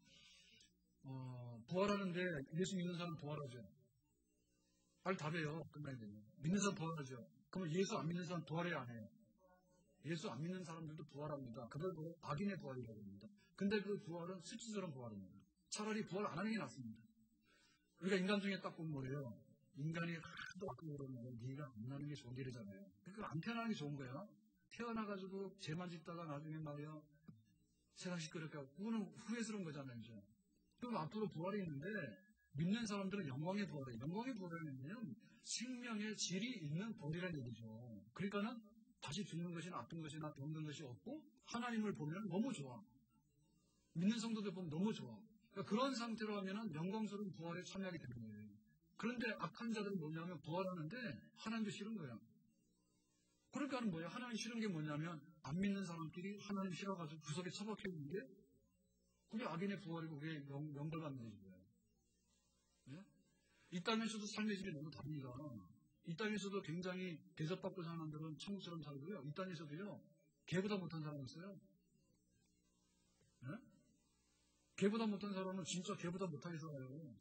어, 부활하는데 예수 믿는 사람 부활하죠. 빨리 답해요. 끝나야 돼요. 믿는 사람 부활하죠. 그러면 예수 안 믿는 사람 부활해야 안 해요? 예수 안 믿는 사람들도 부활합니다. 그걸 보고 악인의 부활이라고 합니다. 근데 그 부활은 수치스러운 부활입니다. 차라리 부활 안 하는 게 낫습니다. 우리가 인간 중에 딱 보면 뭐예요? 인간이 하도 아까 그러는데 네가 안 나는 게 좋은 길이잖아요. 그러니까 안 태어나는 게 좋은 거야. 태어나가지고 죄만 짓다가 나중에 말이야 세상 시끄럽게 하고 그거는 후회스러운 거잖아요. 이제. 그럼 앞으로 부활이 있는데 믿는 사람들은 영광의 부활이에요. 영광의 부활은 생명의 질이 있는 부활이라는 얘기죠. 그러니까는 다시 죽는 것이나 아픈 것이나 병든 것이 없고 하나님을 보면 너무 좋아. 믿는 성도들 보면 너무 좋아. 그러니까 그런 상태로 하면은 영광스러운 부활에 참여하게 되는 거예요. 그런데 악한 자들은 뭐냐면 부활하는데 하나님도 싫은 거야. 그러니까는 뭐예요? 하나님 싫은 게 뭐냐면 안 믿는 사람끼리 하나님 싫어가지고 구석에 처박혀 있는 게 그게 악인의 부활이고 그게 영, 영벌받는 일이에요. 네? 이 땅에서도 삶의 질이 너무 다릅니다. 이 땅에서도 굉장히 대접받고 사는 사람들은 천국처럼 살고요. 이 땅에서도요. 개보다 못한 사람 있어요. 네? 개보다 못한 사람은 진짜 개보다 못하게 살아요.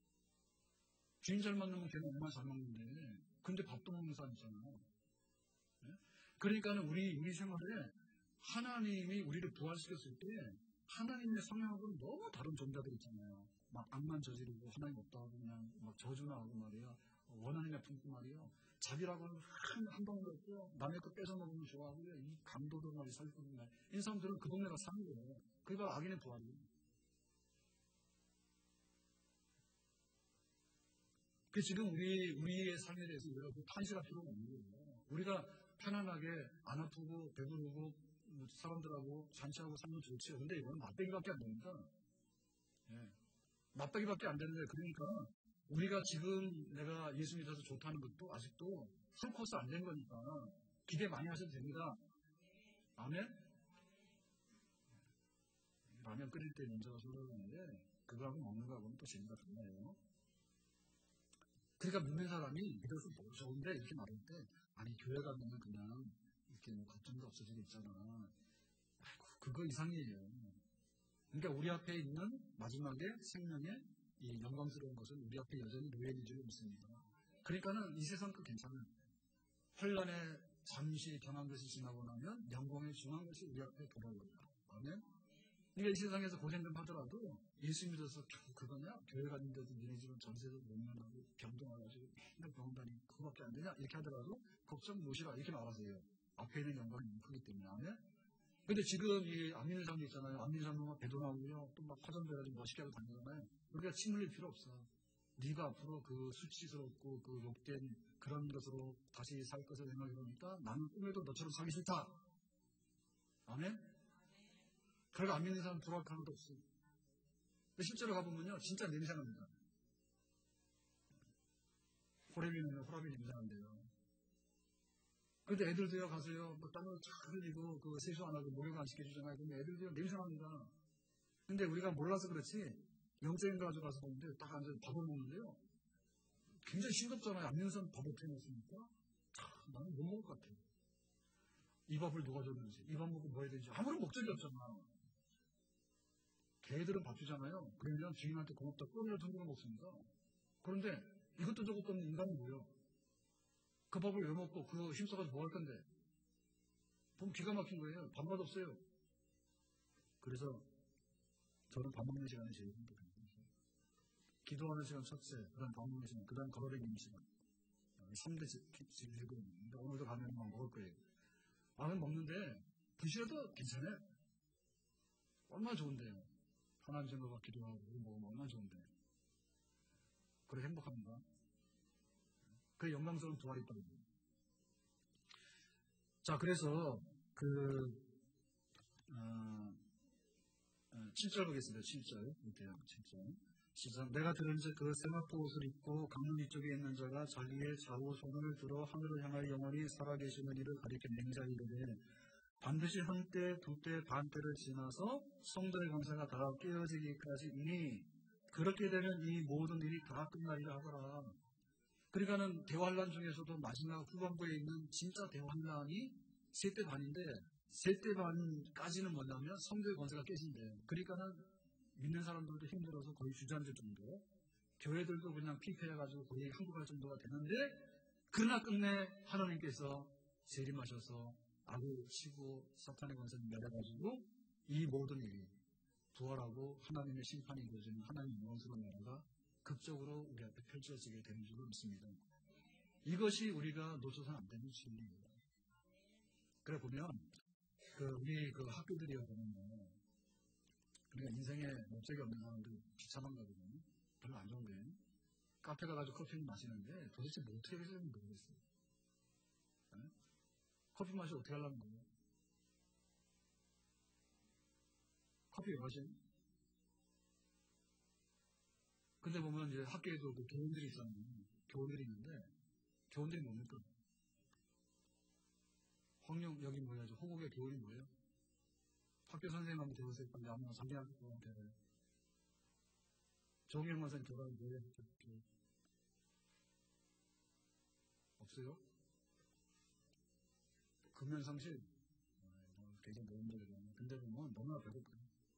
주인 잘 만나면 걔는 얼마나 잘 먹는데 근데 밥도 먹는 사람 있잖아요. 네? 그러니까는 우리 우리 생활에 하나님이 우리를 부활시켰을 때 하나님의 성향하고는 너무 다른 존재들 있잖아요. 막 악만 저지르고 하나님 없다 하고 그냥 막 저주나 하고 말이야. 원한이나 품고 말이야. 자기라고는 한, 한 방울 없고 남의 거 뺏어 먹으면 좋아하고요. 이 강도들 말이 살거든 말. 이 사람들은 그 동네가 사는 거예요. 그게 바로 악인의 부활이에요. 그 지금 우리 우리의 삶에 대해서 우리가 탄식할 필요가 없는 거예요. 우리가 편안하게 안 아프고 배부르고 사람들하고 잔치하고 살면 좋지요. 근데 이건 맛배기밖에 안 됩니다. 예. 맛배기밖에 안 되는데 그러니까 우리가 지금 내가 예수 믿어서 좋다는 것도 아직도 풀코스 안 된 거니까 기대 많이 하셔도 됩니다. 아멘? 라면 끓일 때 먼저 소리하는데 그거하고 먹는 거하고는 또 재미가 달라요. 그러니까 믿는 사람이 믿어서 너무 좋은데 이렇게 말할 때 아니 교회 가면 그냥 이렇게 뭐 걱정도 없어지게 있잖아. 아이고 그거 이상이에요. 그러니까 우리 앞에 있는 마지막에 생명의 이 영광스러운 것은 우리 앞에 여전히 놓여있는 줄 믿습니다. 그러니까는 이 세상 거 괜찮아요. 혼란에 잠시 당한 것이 지나고 나면 영광에 중한 것이 우리 앞에 돌아옵니다. 아멘? 그러니까 이 세상에서 고생 좀 하더라도 예수 믿어서 겨우 그거냐? 교회 갔는데도 니네 집은 전세도 못 면하고 병도 나가지고 맨날 병원 다니고 그거밖에 안 되냐? 이렇게 하더라도 걱정 무시라 이렇게 말하세요. 앞에 있는 영광이 너무 크기 때문에. 아멘? 근데 지금 이 안 믿는 사람도 있잖아요. 안 믿는 사람은 막 배도 나오고요. 또 막 화장도 해가지고 멋있게 하고 다니잖아요. 우리가 침 흘릴 필요 없어. 네가 앞으로 그 수치스럽고 그 욕된 그런 것으로 다시 살 것을 생각해보니까 나는 꿈에도 너처럼 살기 싫다. 아멘? 그러니까 안 믿는 사람 돌아갈 하나도 없어요. 근데 실제로 가보면요, 진짜 냄새납니다. 호레비는 호라비 냄새난대요. 근데 애들도요, 가서요, 뭐 땀을 쫙 흘리고, 그 세수 안 하고 목욕 안 시켜주잖아요. 근데 애들도요, 냄새납니다. 근데 우리가 몰라서 그렇지, 영적인 거 가지고 가서 보는데, 딱 앉아서 밥을 먹는데요. 굉장히 싱겁잖아요. 안 믿는 사람 밥 어떻게 먹습니까? 참, 나는 못 먹을 것 같아요. 이 밥을 누가 줬는지, 이 밥 먹고 뭐 해야 되는지, 아무런 목적이 없잖아. 개들은 밥 주잖아요. 그러면 주인한테 고맙다 끓여 둥그러 먹습니다. 그런데 이것도 저것도 없는 인간이 뭐예요? 그 밥을 왜 먹고 그거 힘써가지고 뭐 할 건데? 보면 기가 막힌 거예요. 밥맛 없어요. 그래서 저는 밥 먹는 시간이 제일 힘들어요. 기도하는 시간 첫째, 그 다음 밥 먹는 시간, 그 다음 걸어다니는 시간. 삼 대 질문입니다. 오늘도 가면 막 먹을 거예요. 밥은 먹는데 부실해도 괜찮아요. 얼마나 좋은데요. 하나님 생각과 기도하고 먹으면 얼마나 좋은데. 그래 행복합니다. 그 영광스러운 부활이 있다는 거예요. 자, 그래서 그 어, 어, 칠 절 보겠습니다. 칠 절. 이렇게요. 칠 절. 시작. 내가 들은즉 그 세마포 옷을 입고 강문 이쪽에 있는 자가 자기의 좌우 손을 들어 하늘을 향하여 영원히 살아계시는 이를 가리켜 맹자이르되 반드시 한때, 두때, 반때를 지나서 성도의 권세가 다 깨어지기까지 이니 그렇게 되면 이 모든 일이 다 끝나리라 하더라. 그러니까는 대환란 중에서도 마지막 후반부에 있는 진짜 대환란이 세때 반인데 세때 반까지는 뭐냐면 성도의 권세가 깨진대요. 그러니까는 믿는 사람들도 힘들어서 거의 주저앉을 정도, 교회들도 그냥 피폐해가지고 거의 한국할 정도가 되는데 그러나 끝내 하나님께서 재림하셔서 악을 치고 사탄의 권세를 내려가지고 이 모든 일이 부활하고 하나님의 심판이 이루어지는 하나님의 영광스러운 나라가 극적으로 우리 앞에 펼쳐지게 되는 줄로 믿습니다. 이것이 우리가 놓쳐서는 안 되는 진리입니다. 그래 보면 그 우리 그 학교들이요 보면 우리가 인생에 목적이 없는 사람들 비참한가 보면 별로 안 좋은데 카페 가가지고 커피를 마시는데 도대체 뭐 어떻게 해야 되는지 모르겠어요. 네? 커피 맛이 어떻게 하려는 거예요? 커피 왜 마셔요? 근데 보면 이제 학교에도 그 교원들이 있잖아요. 교원들이 있는데 교원들이 뭡니까? 황룡 여기 뭐야? 호국의 교원이 뭐예요? 학교 선생님 한번 배우세요. 근데 아무나 자기 학교 배워요. 정일 선생님 배워요. 뭐예요? 없어요? 금연상실? 굉장히 모험적이잖아요. 근데 보면 너무나 배고파요.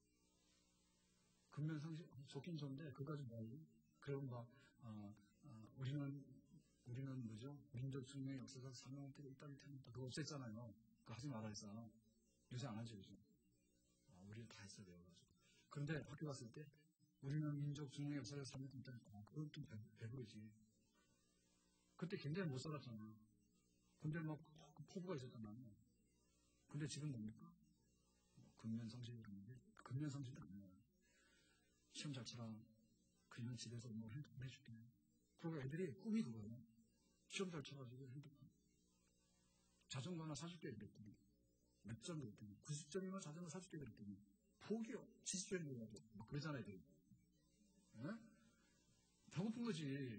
금연상실? 좋긴 좋은데 그거 가지고 뭐하지? 그러면 막 어, 어, 우리는 우리는 뭐죠? 민족 중의 역사가 사명할 때 있다는 텐데 그거 없앴잖아요. 그거 하지 말아 했어. 요새 안 하죠 요즘. 아, 우리 다 했어야 돼요. 그런데 학교 갔을 때 우리는 민족 중의 역사를 사명할 때 있다는 텐데 그건 좀 배, 배부르지. 그때 굉장히 못 살았잖아. 근데 막 포부가 있었잖아요. 근데 지금 뭡니까? 근면성실이라는데 근면성실도 아니에요. 시험 잘 치라. 그냥 집에서 뭐 핸드폰 해줄게. 그리고 애들이 꿈이 그거예요. 시험 잘 쳐가지고 핸드폰. 자전거 하나 사줄게 그랬더니 몇 점 그랬더니 구십 점이면 자전거 사줄게 그랬더니 포기요. 칠십 점이라도 막 그러잖아요 애들이. 네? 배고픈 거지.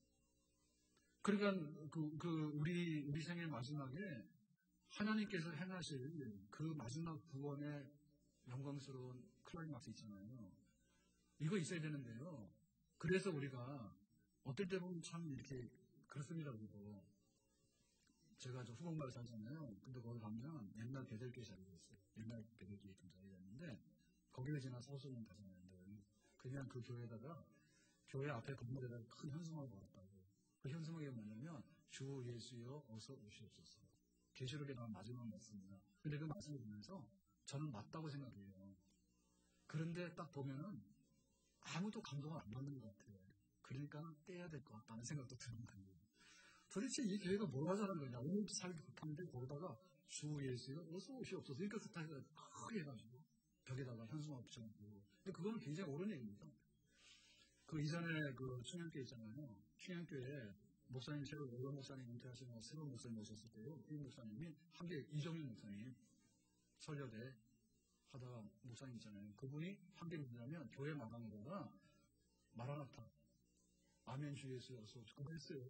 그러니까 그, 그 우리 우리 생애 마지막에 하나님께서 행하실 그 마지막 구원의 영광스러운 클라이막스 있잖아요. 이거 있어야 되는데요. 그래서 우리가 어떨 때 보면 참 이렇게 그렇습니다. 그리고 제가 저 후곡마을 살잖아요. 근데 거기 가면 옛날 베들교회 자리가 있어요. 옛날 베들교회 있던 자리가 있는데 거기를 지나 서울소문 가잖아요. 그냥 그 교회에다가 교회 앞에 건물에다가 큰 현수막을 걸었다고. 그 현수막이 뭐냐면 주 예수여 어서 오시옵소서. 계시록에 나온 마지막 말씀입니다. 근데 그 말씀을 보면서 저는 맞다고 생각해요. 그런데 딱 보면은 아무도 감동을 안 받는 것 같아요. 그러니까 떼야 될 것 같다는 생각도 드는 거예요. 도대체 이 교회가 뭘 하자는 거냐. 오늘도 살기 급한데 거기다가 주 예수여 어서 오시옵소서. 이렇게 스타일을 크게 해가지고 벽에다가 현수막 붙여놓고. 근데 그거는 굉장히 옳은 얘기입니다. 그 이전에 그 충양교회 있잖아요. 충양교회 목사님 새로 원로 목사님 은퇴하시고 새로운 목사님 오셨을 때요. 이 목사님이 함께 이정현 목사님 설교대 하다 목사님 있잖아요. 그분이 함께 뭐냐면 교회 마당에다가 마라나타 아멘 주 예수여서 그거 했어요.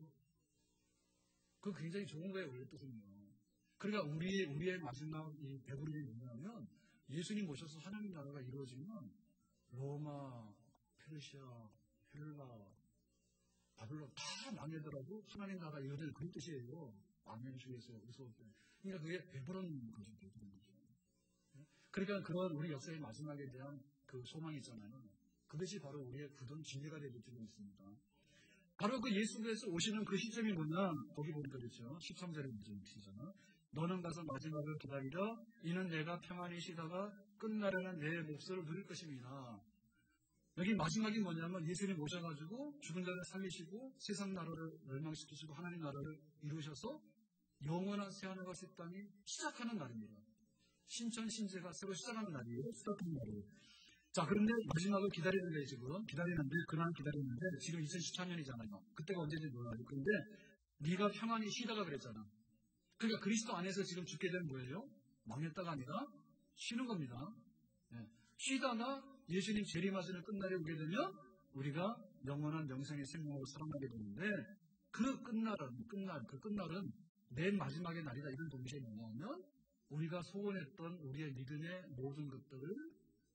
그거 굉장히 좋은 거예요. 원래 뜻은요. 그러니까 우리, 우리의 마지막 이 배부름이 뭐냐면 예수님 오셔서 하나님 나라가 이루어지면 로마, 페르시아, 헬라, 바빌론 다 망하더라도 하나님 나라가 이루어지는 그런 뜻이에요. 아멘 주 예수 여기서. 그러니까 그게 배부른 거죠. 배부른 거죠. 그러니까 그런 우리 역사의 마지막에 대한 그 소망이 있잖아요. 그것이 바로 우리의 굳은 진리가 되고 있습니다. 바로 그 예수께서 오시는 그 시점이 뭐냐? 거기 보니까 그렇죠. 십삼 절에 문제는 시잖아. 너는 가서 마지막을 기다리라. 이는 내가 평안히 쉬다가 끝나려는 내 몫을 누릴 것입니다. 여기 마지막이 뭐냐면 예수님 오셔가지고 죽은 자를 살리시고 세상 나라를 멸망시키시고 하나님 나라를 이루셔서 영원한 새하늘과 새 땅이 시작하는 날입니다. 신천 신제가 새로 시작하는 날이에요. 시작하는 날이에요. 자, 그런데 마지막을 기다리는 거예요, 지금. 기다리는데, 그날 기다리는데, 지금 이천십사 년이잖아요. 그때가 언제인지 몰라요. 그런데, 네가 평안히 쉬다가 그랬잖아. 그러니까 그리스도 안에서 지금 죽게 되는 거예요. 망했다가 아니라, 쉬는 겁니다. 네. 쉬다가 예수님 재림하시는 끝날에 오게 되면, 우리가 영원한 영생의 생명으로 살아나게 되는데, 그 끝날은, 끝날, 그 끝날은 맨 마지막의 날이다. 이런 동시에 뭐냐면, 우리가 소원했던 우리의 믿음의 모든 것들을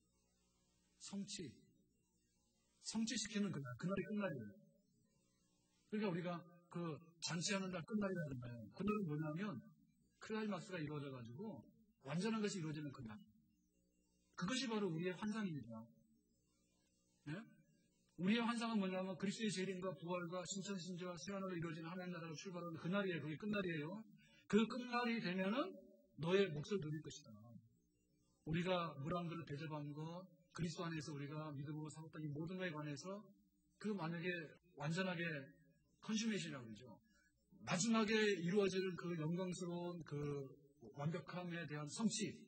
성취, 성취시키는 그날, 그날이 끝날이에요. 그러니까 우리가 그 잔치하는 날 끝날이라는 거예요. 그날은 뭐냐면 클라이막스가 이루어져가지고 완전한 것이 이루어지는 그날. 그것이 바로 우리의 환상입니다. 네? 우리의 환상은 뭐냐면 그리스도의 재림과 부활과 신천신제와 새하늘로 이루어지는 하나님 나라로 출발하는 그날이에요. 그게 끝날이에요. 그 끝날이 되면은 너의 몫을 누릴 것이다. 우리가 물안들을 대접한 것, 그리스도 안에서 우리가 믿음으로 살았던 이 모든 것에 관해서 그 만약에 완전하게 컨슈메이션이라고 그러죠. 마지막에 이루어지는 그 영광스러운 그 완벽함에 대한 성취,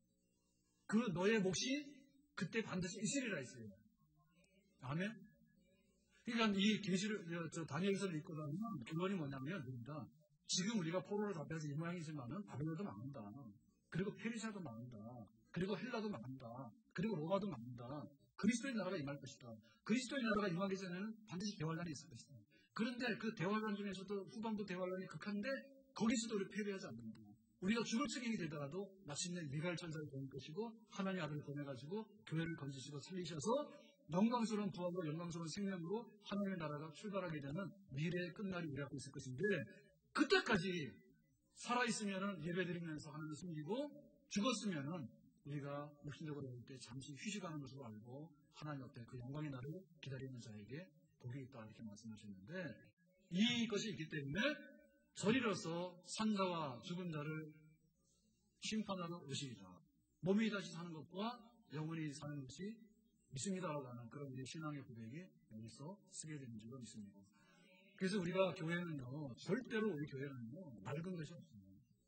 그 너의 몫이 그때 반드시 있으리라 했어요. 아멘? 그러니까 이 계시를, 저 다니엘서를 읽고 나면 결론이 뭐냐면, 됩니다. 지금 우리가 포로를 잡혀서 이 모양이지만은 바벨론도 망한다. 그리고 페르시아도 망한다. 그리고 헬라도 망한다. 그리고 로마도 망한다. 그리스도의 나라가 임할 것이다. 그리스도의 나라가 임하기 전에는 반드시 대환란이 있을 것이다. 그런데 그 대환란 중에서도 후반부 대환란이 극한데 거기서도 우리 패배하지 않는다. 우리가 죽을 지경이 되더라도 마침내 미가엘 천사를 보낼 것이고 하나님의 아들을 보내가지고 교회를 건지시고 살리셔서 영광스러운 부활과 영광스러운 생명으로 하나님의 나라가 출발하게 되는 미래의 끝날이 우리 앞에 있을 것인데 그때까지 살아있으면 예배드리면서 하나님을 숨기고 죽었으면 우리가 육신적으로 볼 때 잠시 휴식하는 것으로 알고 하나님 앞에 그 영광의 날을 기다리는 자에게 복이 있다 이렇게 말씀하셨는데 이것이 있기 때문에 저리로서 산자와 죽은 자를 심판하러 오시리라. 몸이 다시 사는 것과 영원히 사는 것이 믿습니다라고 하는 그런 우리 신앙의 고백이 여기서 쓰게 되는 줄로 믿습니다. 그래서 우리가 교회는요, 절대로 우리 교회는요, 맑은 것이 없습니다.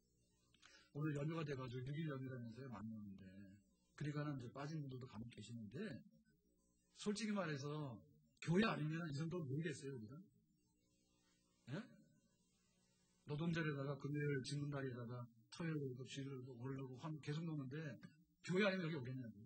오늘 연휴가 돼가지고 육 일 연휴라면서요, 많이 오는데, 그러니까는 이제 빠진 분들도 간혹 계시는데, 솔직히 말해서, 교회 아니면 이 정도 모이겠어요, 우리가? 예? 노동절에다가 금요일 짓는 날에다가 토요일 오고 주일 오고 오르고 하면 계속 노는데, 교회 아니면 여기 오겠냐고요.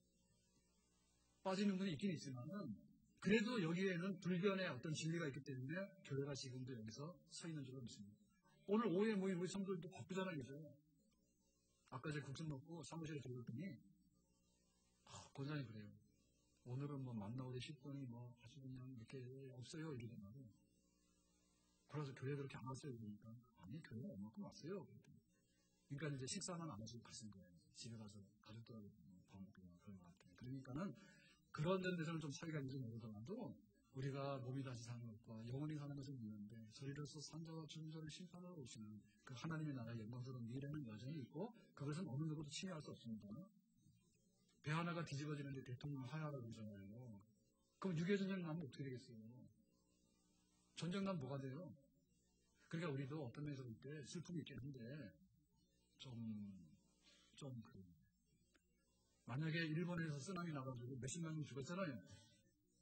빠지는 분이 있긴 있지만은, 그래도 여기에는 불변의 어떤 진리가 있기 때문에 교회가 지금도 여기서 서 있는 줄로 믿습니다. 오늘 오후에 모인 우리 성도들도 바쁘잖아요, 그죠? 아까 제가 국수 먹고 사무실에 들어갔더니, 아, 권장이 그래요. 오늘은 뭐 만나오되 십 분이 뭐 아주 그냥 이렇게 없어요, 이러더라고요. 그래서 교회 그렇게 안 왔어요, 그러니까. 아니, 교회 얼마큼 왔어요. 그러니까 이제 식사만 안 하시고 가신 거예요. 집에 가서 가족들하고 밥 먹고 그런 것 같아요. 그러니까는 그런 데서는 좀 차이가 있는지 모르더라도 우리가 몸이 다시 사는 것과 영원히 사는 것을 믿는데 저희로서 산자와 죽은 자를 심판하러 오시는 그 하나님의 나라의 영광스러운 미래는 여전히 있고 그것은 어느 누구도 침해할 수 없습니다. 배 하나가 뒤집어지는데 대통령을 하야라고 그러잖아요. 그럼 육의 전쟁 나면 어떻게 되겠어요? 전쟁 나면 뭐가 돼요? 그러니까 우리도 어떤 면에서 볼 때 슬픔이 있긴 한데 좀, 좀 그, 만약에 일본에서 쓰나미 나가지고 몇십만 명 죽었잖아요.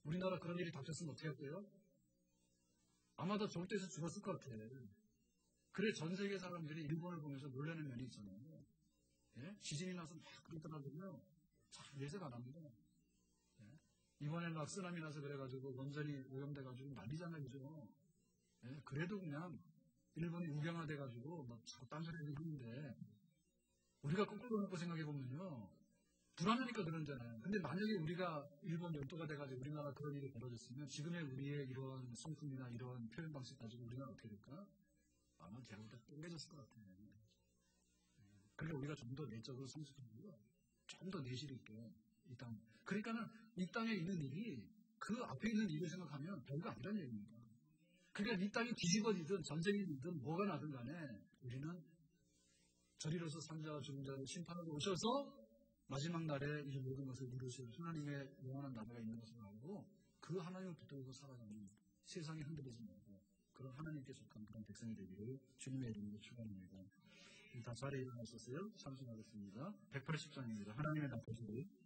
우리나라 그런 일이 닥쳤으면 어떻게 할까요? 아마도 절대에서 죽었을 것 같아. 그래 전 세계 사람들이 일본을 보면서 놀라는 면이 있잖아요. 예? 지진이 나서 막 그러더라고요. 참 예세가 안 합니다. 예? 이번에 막 쓰나미 나서 그래가지고 원전이 오염돼가지고 난리잖아요, 그죠? 예? 그래도 그냥 일본이 우경화돼가지고 막 자꾸 딴소리를 하는데 우리가 거꾸로 놓고 생각해보면요. 불안하니까 그런잖아요. 근데 만약에 우리가 일본 영토가 돼가지고 우리나라 그런 일이 벌어졌으면 지금의 우리의 이런 성품이나 이런 표현 방식 가지고 우리나라 어떻게 될까? 아마 제가 볼때 똥개졌을 것 같아요. 그러니까 우리가 좀 더 내적으로 성숙하고요. 좀 더 내실 있게 이 땅. 그러니까는 이 땅에 있는 일이 그 앞에 있는 일을 생각하면 별거 아니란 얘기입니다. 그러니까 이 땅이 뒤집어지든 전쟁이 일든 뭐가 나든 간에 우리는 저리로서 산자와 죽은 자를 심판하고 오셔서 마지막 날에 이 모든 것을 이루실 하나님의 영원한 나라가 있는 것을 알고 그 하나님을 붙들고 살아가는 세상에 흔들리지 말고 그런 하나님께 속한 그런 백성이 되기를 주님의 이름으로 축원합니다. 다 자리에 일어나셨어요? 참석하겠습니다. 백팔십 장입니다. 하나님의 나라를